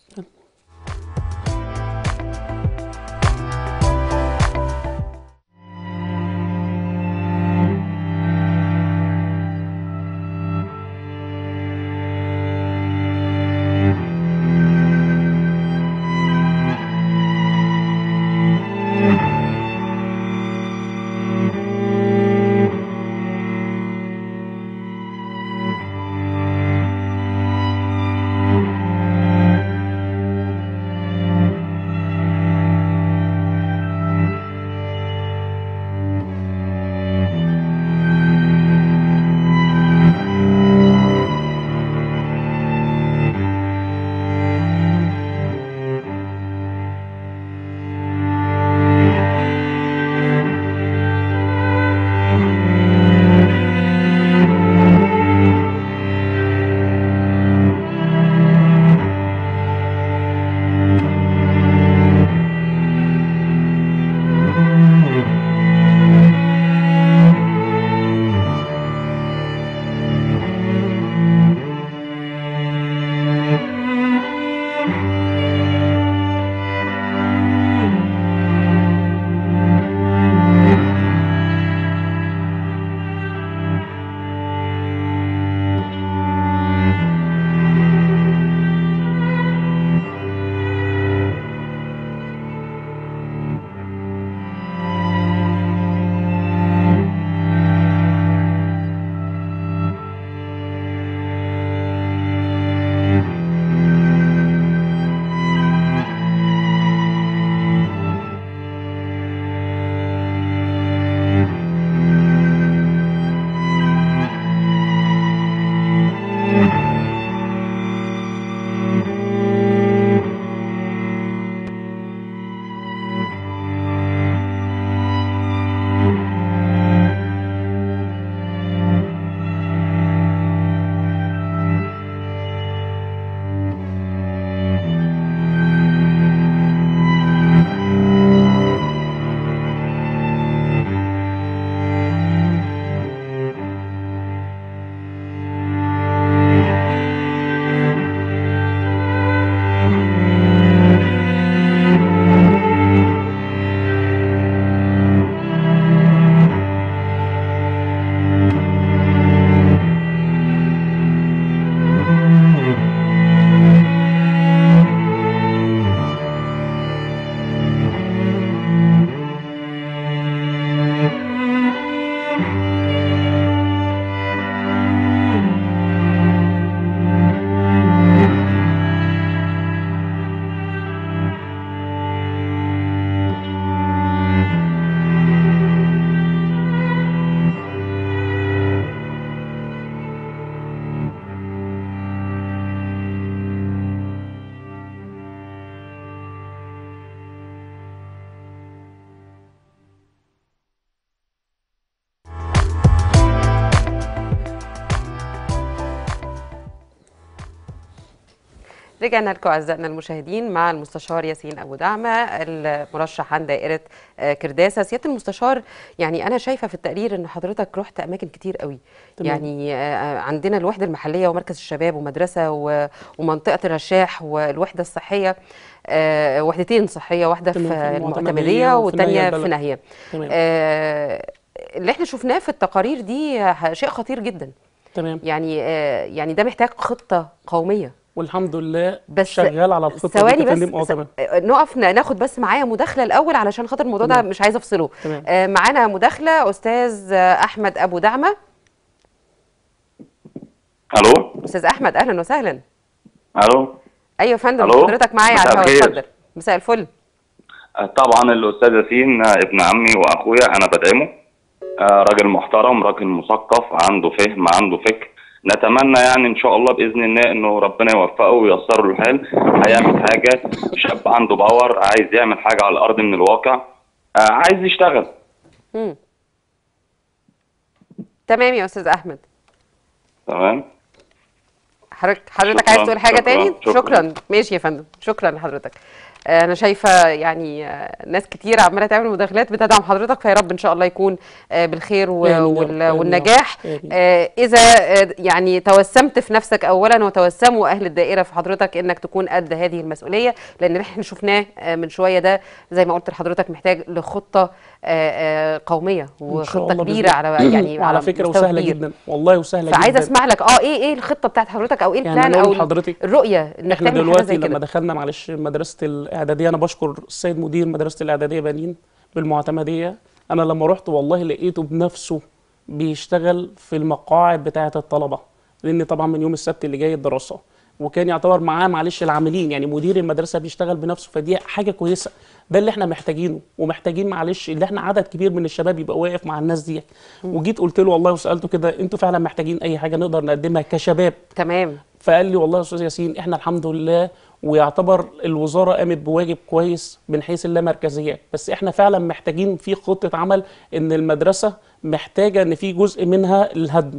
رجعنا لكم اعزائنا المشاهدين مع المستشار ياسين ابو دعمه المرشح عن دائره كرداسه. سياده المستشار، يعني انا شايفه في التقرير ان حضرتك رحت اماكن كتير قوي. تمام. يعني عندنا الوحده المحليه ومركز الشباب ومدرسه ومنطقه الرشاح والوحده الصحيه، وحدتين صحيه، واحده في المعتمديه والثانيه في ناهيه. اللي احنا شفناه في التقارير دي شيء خطير جدا. تمام. يعني يعني ده محتاج خطه قوميه، والحمد لله بس شغال على الخطه ثواني دي. بس اه نقف ناخد بس معايا مداخله الاول علشان خاطر الموضوع ده مش عايزه افصله. آه معانا مداخله استاذ احمد ابو دعمه. الو استاذ احمد، اهلا وسهلا. الو ايوه يا فندم، حضرتك معايا على الهواء، اتفضل. مساء الفل. طبعا الاستاذ ياسين ابن عمي واخويا، انا بدعمه، راجل محترم، راجل مثقف، عنده فهم، عنده فكر. نتمنى يعني ان شاء الله باذن الله انه ربنا يوفقه وييسر له الحال، هيعمل حاجه. شاب عنده باور، عايز يعمل حاجه على الارض من الواقع، عايز يشتغل. امم تمام يا استاذ احمد. تمام. حضرتك حضرتك عايز تقول حاجه شكرا تاني؟ شكرا. شكرا. ماشي يا فندم، شكرا لحضرتك. انا شايفه يعني ناس كتير عماله تعمل مداخلات بتدعم حضرتك، فيا رب ان شاء الله يكون بالخير والنجاح. اذا يعني توسمت في نفسك اولا وتوسموا اهل الدائره في حضرتك انك تكون قد هذه المسؤوليه، لان احنا شفناه من شويه ده زي ما قلت لحضرتك محتاج لخطه قوميه وخطه كبيره على يعني على فكره وسهله جدا والله، وسهله جدا. فعايزه اسمع لك اه ايه ايه الخطه بتاعت حضرتك او ايه البلان يعني او حضرتك الرؤيه انك احنا تعمل دلوقتي حاجه زي لما كده. دخلنا معلش مدرسه الاعداديه، انا بشكر السيد مدير مدرسه الاعداديه بنين بالمعتمديه. انا لما رحت والله لقيته بنفسه بيشتغل في المقاعد بتاعه الطلبه، لان طبعا من يوم السبت اللي جاي الدراسه، وكان يعتبر معاه معلش العاملين، يعني مدير المدرسه بيشتغل بنفسه، فدي حاجه كويسه. ده اللي احنا محتاجينه، ومحتاجين معلش اللي احنا عدد كبير من الشباب يبقى واقف مع الناس دي. وجيت قلت له والله وسالته كده، انتوا فعلا محتاجين اي حاجه نقدر نقدمها كشباب؟ تمام. فقال لي والله يا استاذ ياسين احنا الحمد لله، ويعتبر الوزاره قامت بواجب كويس من حيث اللامركزيات، بس احنا فعلا محتاجين في خطه عمل، ان المدرسه محتاجه ان في جزء منها الهدم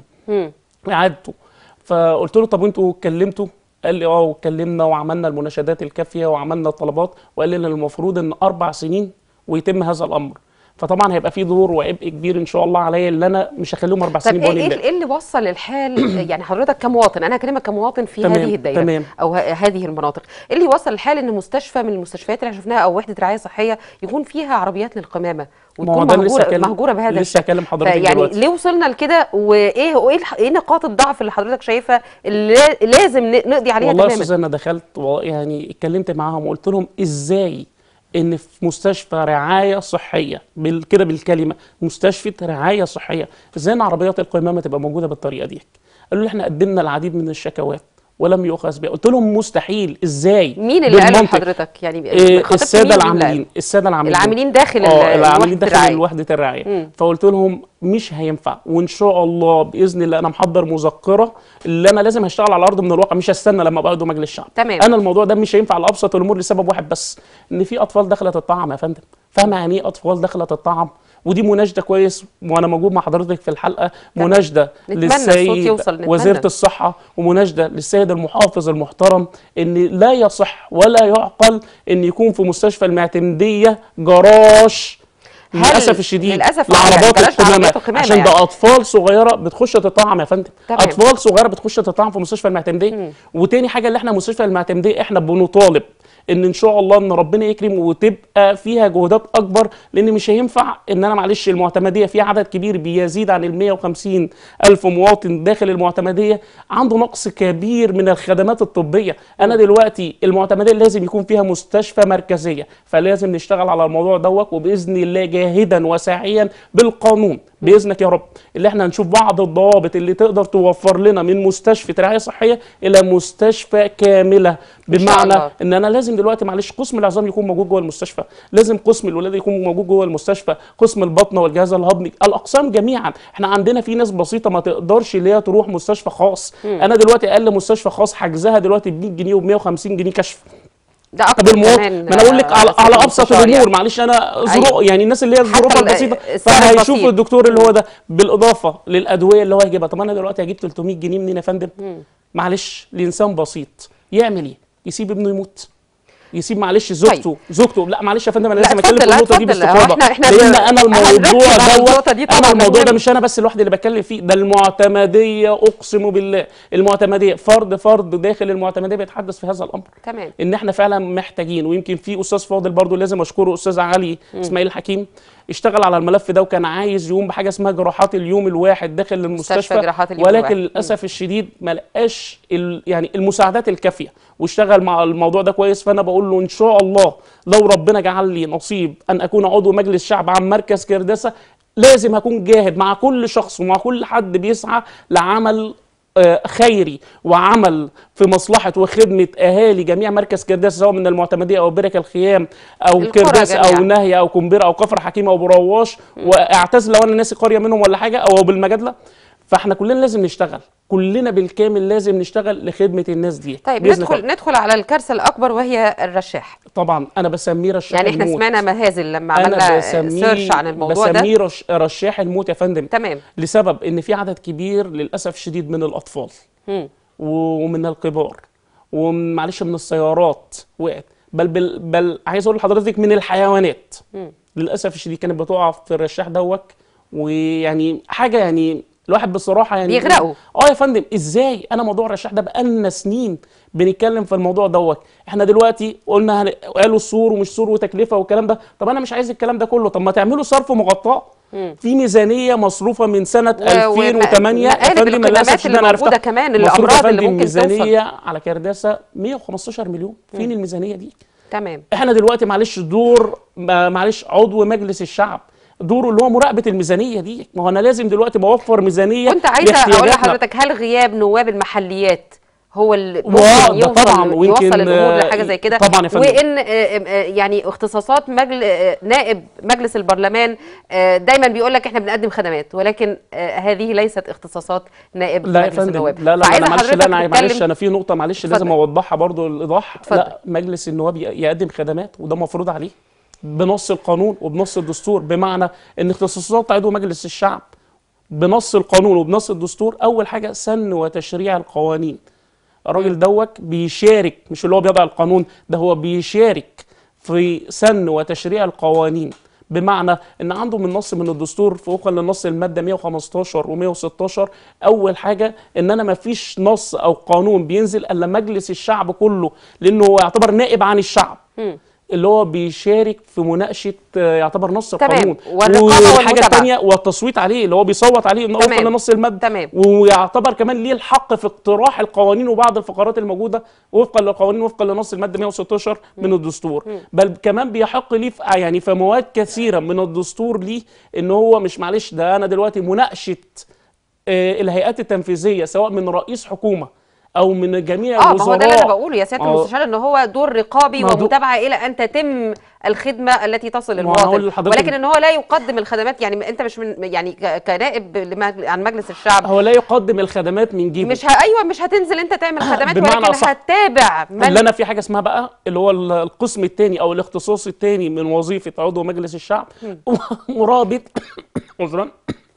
اعادته. فقلت له طب انتوا اتكلمتوا؟ قال لي اه واتكلمنا وعملنا المناشدات الكافيه وعملنا الطلبات، وقال لي ان المفروض ان اربع سنين ويتم هذا الامر. فطبعا هيبقى في دور وعبء كبير ان شاء الله عليا، اللي انا مش هخليهم اربع سنين. طب ايه ايه اللي وصل الحال يعني حضرتك كمواطن، انا هكلمك كمواطن في تمام هذه الدائره تمام. او هذه المناطق، ايه اللي وصل الحال ان مستشفى من المستشفيات اللي احنا شفناها او وحده رعايه صحيه يكون فيها عربيات للقمامه وتكون مهجوره مهجوره بهذا لسه هكلم حضرتك يعني دلوقتي. ليه وصلنا لكده، وايه وايه ايه نقاط الضعف اللي حضرتك شايفها اللي لازم نقضي عليها والله تماما؟ والله يا استاذ انا دخلت يعني اتكلمت معاهم وقلت لهم ازاي ان في مستشفى رعايه صحيه كده بالكلمه، مستشفى رعايه صحيه، ازاي ان عربيات القمامه تبقى موجوده بالطريقه دي؟ قالوا لي احنا قدمنا العديد من الشكاوات ولم يؤخذ بها. قلت لهم مستحيل، ازاي؟ مين اللي قال لحضرتك يعني؟ إيه الساده العاملين، الساده العاملين العاملين داخل اه العاملين داخل وحده الرعايه. مم. فقلت لهم مش هينفع، وان شاء الله باذن الله انا محضر مذكره اللي انا لازم هشتغل على الارض من الواقع، مش هستنى لما ابقى قدام مجلس الشعب. تمام. انا الموضوع ده مش هينفع لابسط الامور لسبب واحد بس، ان في اطفال دخلت الطعم يا فندم. فاهمه يعني ايه اطفال دخلت الطعم؟ ودي مناشده كويس وانا موجود مع حضرتك في الحلقه، مناشده للسيد وزيره الصحه ومناشده للسيد المحافظ المحترم، ان لا يصح ولا يعقل ان يكون في مستشفى المعتمديه جراج للاسف الشديد للاسف لعربات القمامه، عشان يعني. ده اطفال صغيره بتخش تطعم يا فندم. اطفال صغيره بتخش تطعم في مستشفى المعتمديه. وتاني حاجه اللي احنا مستشفى المعتمديه احنا بنطالب ان ان شاء الله ان ربنا يكرم وتبقى فيها جهودات اكبر، لان مش هينفع ان انا معلش المعتمديه في عدد كبير بيزيد عن ال مئة وخمسين الف مواطن داخل المعتمديه عنده نقص كبير من الخدمات الطبيه. انا دلوقتي المعتمديه لازم يكون فيها مستشفى مركزيه، فلازم نشتغل على الموضوع دوت، وباذن الله جاهدا وساعيا بالقانون باذنك يا رب اللي احنا هنشوف بعض الضوابط اللي تقدر توفر لنا من مستشفى رعايه صحيه الى مستشفى كامله، بمعنى ان انا لازم دلوقتي معلش قسم العظام يكون موجود جوه المستشفى، لازم قسم الولاده يكون موجود جوه المستشفى، قسم البطنه والجهاز الهضمي، الاقسام جميعا. احنا عندنا في ناس بسيطه ما تقدرش اللي هي تروح مستشفى خاص. م. انا دلوقتي اقل مستشفى خاص حجزها دلوقتي ب مئة جنيه وب مئة وخمسين جنيه كشف. ده اكتر كمان. ما انا اقول لك على, على ابسط الامور يعني. معلش انا ظروف أيوة. يعني الناس اللي هي الظروف البسيطه فهيشوف الدكتور اللي هو ده بالاضافه للادويه اللي هو هيجيبها. طب انا دلوقتي هجيب ثلاثمئة جنيه منين يا فندم؟ معلش لانسان بسيط يعمل ايه؟ يسيب ابنه يموت، يسيب معلش زوجته طيب. زوجته لا معلش يا فندم انا لا لازم اتكلم في اتفضل، النقطه دي اتفضل. باستفاضه، احنا احنا لان انا الموضوع هنركز على دوت النقطة دي طبعاً، انا الموضوع مهم. ده مش انا بس لوحدي اللي بتكلم فيه، ده المعتمديه اقسم بالله، المعتمديه فرد فرد داخل المعتمديه بيتحدث في هذا الامر. تمام. ان احنا فعلا محتاجين، ويمكن في استاذ فاضل برضو لازم اشكره، استاذ علي مم. اسماعيل الحكيم اشتغل على الملف ده وكان عايز يقوم بحاجه اسمها جراحات اليوم الواحد داخل المستشفى، جراحات اليوم ولكن الواحد. للاسف الشديد ما لقاش ال- يعني المساعدات الكافيه، واشتغل مع الموضوع ده كويس. فانا بقول له ان شاء الله لو ربنا جعل لي نصيب ان اكون عضو مجلس شعب عن مركز كرداسه، لازم هكون جاهد مع كل شخص ومع كل حد بيسعى لعمل آه، خيري وعمل في مصلحه وخدمه اهالي جميع مركز كرداسه، سواء من المعتمديه او بركه الخيام او القرى كرداسه جميعاً. او ناهيه او كمبيره او كفر حكيم او برواش، واعتزل لو انا ناسي قريه منهم ولا حاجه او بالمجادله. فاحنا كلنا لازم نشتغل، كلنا بالكامل لازم نشتغل لخدمه الناس دي. طيب بإذن ندخل الله. ندخل على الكارثه الاكبر وهي الرشاح. طبعا انا بسميه رشاح يعني احنا الموت. سمعنا مهازل لما أنا عملنا بسميه- سيرش عن الموضوع ده. بسميه رش رشاح الموت يا فندم. تمام. لسبب ان في عدد كبير للاسف الشديد من الاطفال مم. ومن الكبار ومعلش من السيارات وقعت، بل بل, بل عايز اقول لحضرتك من الحيوانات مم. للاسف الشديد كانت بتقع في الرشاح دوت، ويعني حاجه يعني الواحد بصراحه يعني بيغرقوا. اه يا فندم ازاي؟ انا موضوع الرشاح ده بقالنا سنين بنتكلم في الموضوع دوت، احنا دلوقتي قلنا هن... قالوا سور ومش سور وتكلفه والكلام ده، طب انا مش عايز الكلام ده كله، طب ما تعملوا صرف مغطاه. مم. في ميزانيه مصروفه من سنه و- ألفين وثمانية ومقالب يا فندم، الخدمات للاسف اللي الشديد أنا موجودة عرفتها. كمان، مصروف يا الأمراض اللي فندم ممكن ميزانيه على كرداسه مية وخمستاشر مليون، فين مم. الميزانيه دي؟ تمام. احنا دلوقتي معلش دور ما- معلش عضو مجلس الشعب دوره اللي هو مراقبه الميزانيه دي، ما هو انا لازم دلوقتي بوفر ميزانيه كنت عايزه اقول لاحتياجاتنا. لحضرتك، هل غياب نواب المحليات هو اللي واو، ممكن ده طبعاً، يوصل ويمكن، يوصل الامور آه، لحاجه زي كده؟ طبعاً يا فندم. وان آه، آه، يعني اختصاصات مجل آه، نائب مجلس البرلمان آه، دايما بيقول لك احنا بنقدم خدمات، ولكن آه، هذه ليست اختصاصات نائب لا يا مجلس فندم، النواب. لا لا فعايزة انا معلش، حضرتك لا انا معلش تتكلم- انا في نقطه معلش لازم اتفضل. اوضحها برضو الايضاح. اتفضل. لا، مجلس النواب ي- يقدم خدمات وده مفروض عليه بنص القانون وبنص الدستور، بمعنى ان اختصاصات عضو مجلس الشعب بنص القانون وبنص الدستور اول حاجه سن وتشريع القوانين. الراجل دوت بيشارك، مش اللي هو بيضع القانون، ده هو بيشارك في سن وتشريع القوانين، بمعنى ان عنده من نص من الدستور وفقا للنص الماده مية وخمستاشر و مية وستاشر اول حاجه ان انا ما فيش نص او قانون بينزل الا مجلس الشعب كله، لانه هو يعتبر نائب عن الشعب. مم. اللي هو بيشارك في مناقشه آه، يعتبر نص تمام. القانون، والرقابة والحاجه والمتابعة. الثانيه والتصويت عليه اللي هو بيصوت عليه انه تمام. وفقا لنص الماده. تمام. ويعتبر كمان ليه الحق في اقتراح القوانين وبعض الفقرات الموجوده وفقا للقوانين وفقا لنص الماده مية وستاشر من الدستور، مم. بل كمان بيحق ليه في يعني في مواد كثيره من الدستور ليه ان هو مش معلش ده انا دلوقتي مناقشه آه، الهيئات التنفيذيه سواء من رئيس حكومه او من جميع اه ما الوزراء. هو ده اللي انا بقوله يا سياده آه. المستشار، ان هو دور رقابي ما هو دو- ومتابعه الى ان تتم الخدمه التي تصل ما هو هقول للمواطن، لحضرتك- ولكن ان هو لا يقدم الخدمات. يعني انت مش من يعني ك- كنائب لمج- عن مجلس الشعب هو لا يقدم الخدمات من جيبه، مش ه... ايوه مش هتنزل انت تعمل خدمات، بمعنى ولكن أصح. هتتابع من اللي انا في حاجه اسمها بقى اللي هو ال- القسم الثاني او الاختصاص الثاني من وظيفه عضو مجلس الشعب، مم. مراقبه عذرا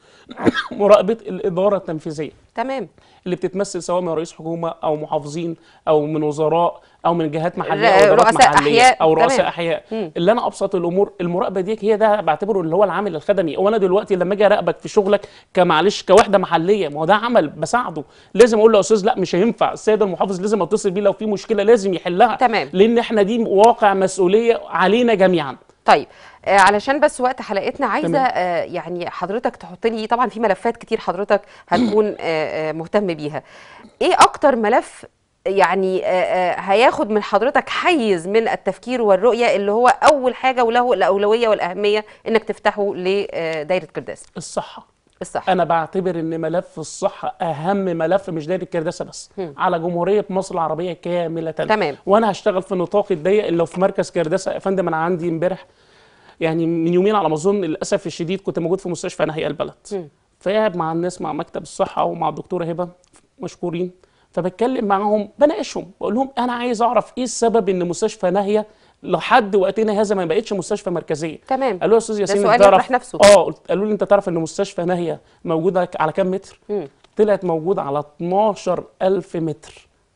مراقبه الاداره التنفيذيه تمام. اللي بتتمثل سواء من رئيس حكومه او محافظين او من وزراء او من جهات محليه ر- او ادارات رؤساء محليه أحياء. او رؤساء تمام. احياء. مم. اللي انا ابسط الامور المراقبه دي هي ده بعتبره اللي هو العامل الخدمي. وانا دلوقتي لما اجي اراقبك في شغلك كمعلش كوحده محليه، ما هو ده عمل بساعده، لازم اقول له يا استاذ لا مش هينفع، السيد المحافظ لازم اتصل بيه لو في مشكله لازم يحلها. تمام. لان احنا دي واقع مسؤوليه علينا جميعا. طيب آه علشان بس وقت حلقتنا عايزه تمام. آه يعني حضرتك تحط لي، طبعا في ملفات كتير حضرتك هتكون آه آه مهتم بيها، ايه اكتر ملف يعني آه آه هياخد من حضرتك حيز من التفكير والرؤيه اللي هو اول حاجه وله الاولويه والاهميه انك تفتحه لدايره كرداسه؟ الصحه. الصحه. انا بعتبر ان ملف الصحه اهم ملف، مش دايره كرداسه بس، هم. على جمهوريه مصر العربيه كامله. تمام. وانا هشتغل في النطاق الضيق اللي لو في مركز كرداسه. يا فندم انا عندي امبارح يعني من يومين على ما اظن للاسف الشديد كنت موجود في مستشفى ناهيه البلد، هم. فقاعد مع الناس مع مكتب الصحه ومع الدكتوره هبه مشكورين، فبتكلم معاهم بناقشهم بقول لهم انا عايز اعرف ايه السبب ان مستشفى ناهيه لحد وقتنا هذا ما بقتش مستشفى مركزيه. تمام. قالوا يا استاذ ياسين سؤال انت تعرف يطرح نفسه. اه قلت- قالوا لي انت تعرف ان مستشفى ناهيه موجوده على كام متر؟ مم. طلعت موجوده على اتناشر ألف متر.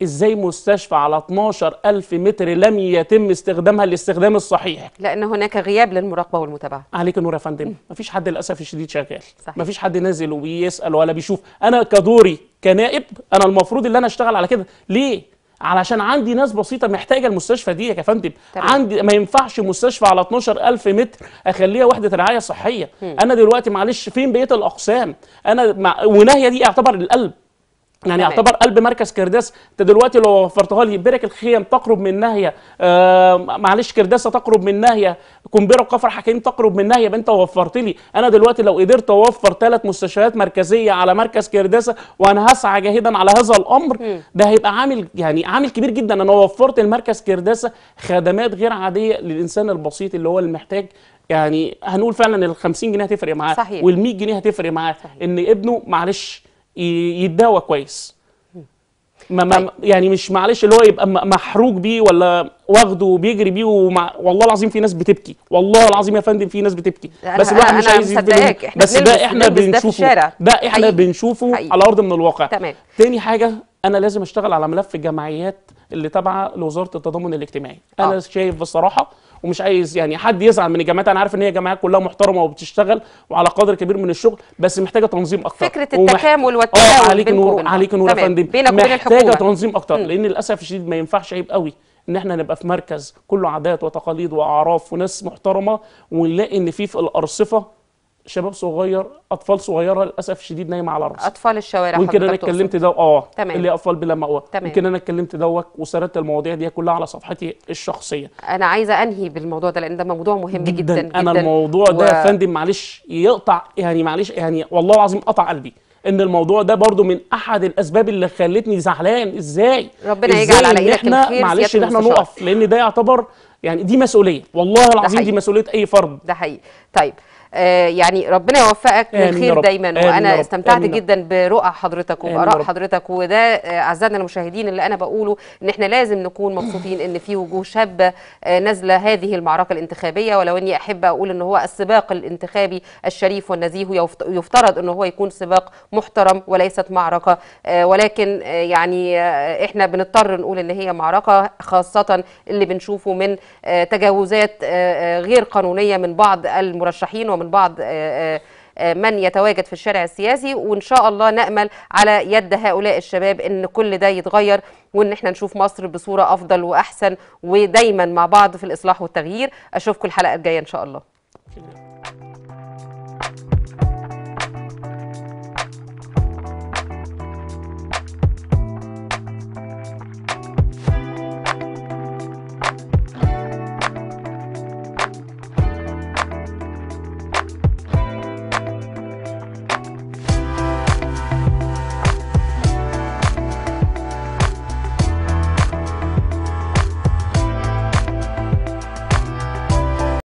ازاي مستشفى على اتناشر ألف متر لم يتم استخدامها الاستخدام الصحيح؟ لان هناك غياب للمراقبه والمتابعه. عليك نور يا فندم، مفيش حد للاسف الشديد شغال، مفيش حد نازل وبيسال ولا بيشوف. انا كدوري كنائب انا المفروض ان انا اشتغل على كده. ليه؟ علشان عندي ناس بسيطه محتاجه المستشفى دي يا فندم. عندي ما ينفعش مستشفى على اتناشر ألف متر اخليها وحده رعايه صحيه. م. انا دلوقتي معلش فين بقيه الاقسام؟ انا مع... وناهيه دي يعتبر القلب، يعني تمام. يعتبر قلب مركز كرداس. انت دلوقتي لو وفرتها لي برك الخيم تقرب من ناهيه، آه معلش كرداسه تقرب من ناهيه، قنبره وكفر حكيم تقرب من ناهيه، يبقى انت وفرت لي. انا دلوقتي لو قدرت اوفر ثلاث مستشفيات مركزيه على مركز كرداسه وانا هسعى جاهدا على هذا الامر، م. ده هيبقى عامل يعني عامل كبير جدا. انا وفرت المركز كرداسه خدمات غير عاديه للانسان البسيط اللي هو المحتاج. يعني هنقول فعلا ال خمسين جنيه هتفرق معاه، وال مية جنيه هتفرق معاه، ان ابنه معلش يتداوى كويس. ما ما يعني مش معلش اللي هو يبقى محروق بيه ولا واخده وبيجري بيه. ومع والله العظيم في ناس بتبكي، والله العظيم يا فندم في ناس بتبكي، بس الواحد مش عايز يبكي. بس ده احنا بنشوفه، ده احنا حقيقي. بنشوفه حقيقي. على ارض من الواقع. تمام. تاني حاجه انا لازم اشتغل على ملف الجمعيات اللي تابعه لوزاره التضامن الاجتماعي. انا أوه. شايف بصراحه ومش عايز يعني حد يزعل من الجامعات، انا عارف ان هي جامعات كلها محترمه وبتشتغل وعلى قدر كبير من الشغل، بس محتاجه تنظيم اكتر. فكره التكامل والتعاون اه عليك نور، عليك نور يا فندم، محتاجه تنظيم اكتر. م. لان للاسف الشديد ما ينفعش عيب قوي ان احنا نبقى في مركز كله عادات وتقاليد واعراف وناس محترمه، ونلاقي ان في في الارصفه شباب صغير، اطفال صغيره للاسف الشديد نايمه على راسها، اطفال الشوارع. ويمكن انا اتكلمت ده اه تمام. اللي اطفال بلا مأوى، يمكن انا اتكلمت دوت وسردت المواضيع دي كلها على صفحتي الشخصيه. انا عايزه انهي بالموضوع ده لان ده موضوع مهم جدا جدا, جداً. انا الموضوع و... ده يا فندم معلش يقطع يعني معلش يعني والله العظيم قطع قلبي ان الموضوع ده برضو من احد الاسباب اللي خلتني زعلان. ازاي ربنا يجعل على ايدك الخير، معلش ان احنا نقف، لان ده يعتبر يعني دي مسؤوليه، والله العظيم دي مسؤوليه اي فرد. ده حقيقي. طيب آه يعني ربنا يوفقك للخير دايما، وانا استمتعت جدا برؤى حضرتك وباراء حضرتك. وده آه اعزائنا المشاهدين اللي انا بقوله ان احنا لازم نكون مبسوطين ان في وجوه شابه آه نازله هذه المعركه الانتخابيه. ولو اني احب اقول ان هو السباق الانتخابي الشريف والنزيه يفترض ان هو يكون سباق محترم وليست معركه، آه ولكن آه يعني آه احنا بنضطر نقول ان هي معركه، خاصه اللي بنشوفه من آه تجاوزات آه غير قانونيه من بعض المرشحين ومن من بعض من يتواجد في الشارع السياسي. وإن شاء الله نأمل على يد هؤلاء الشباب إن كل ده يتغير، وإن احنا نشوف مصر بصورة أفضل وأحسن، ودايما مع بعض في الإصلاح والتغيير. أشوفكم الحلقة الجاية إن شاء الله.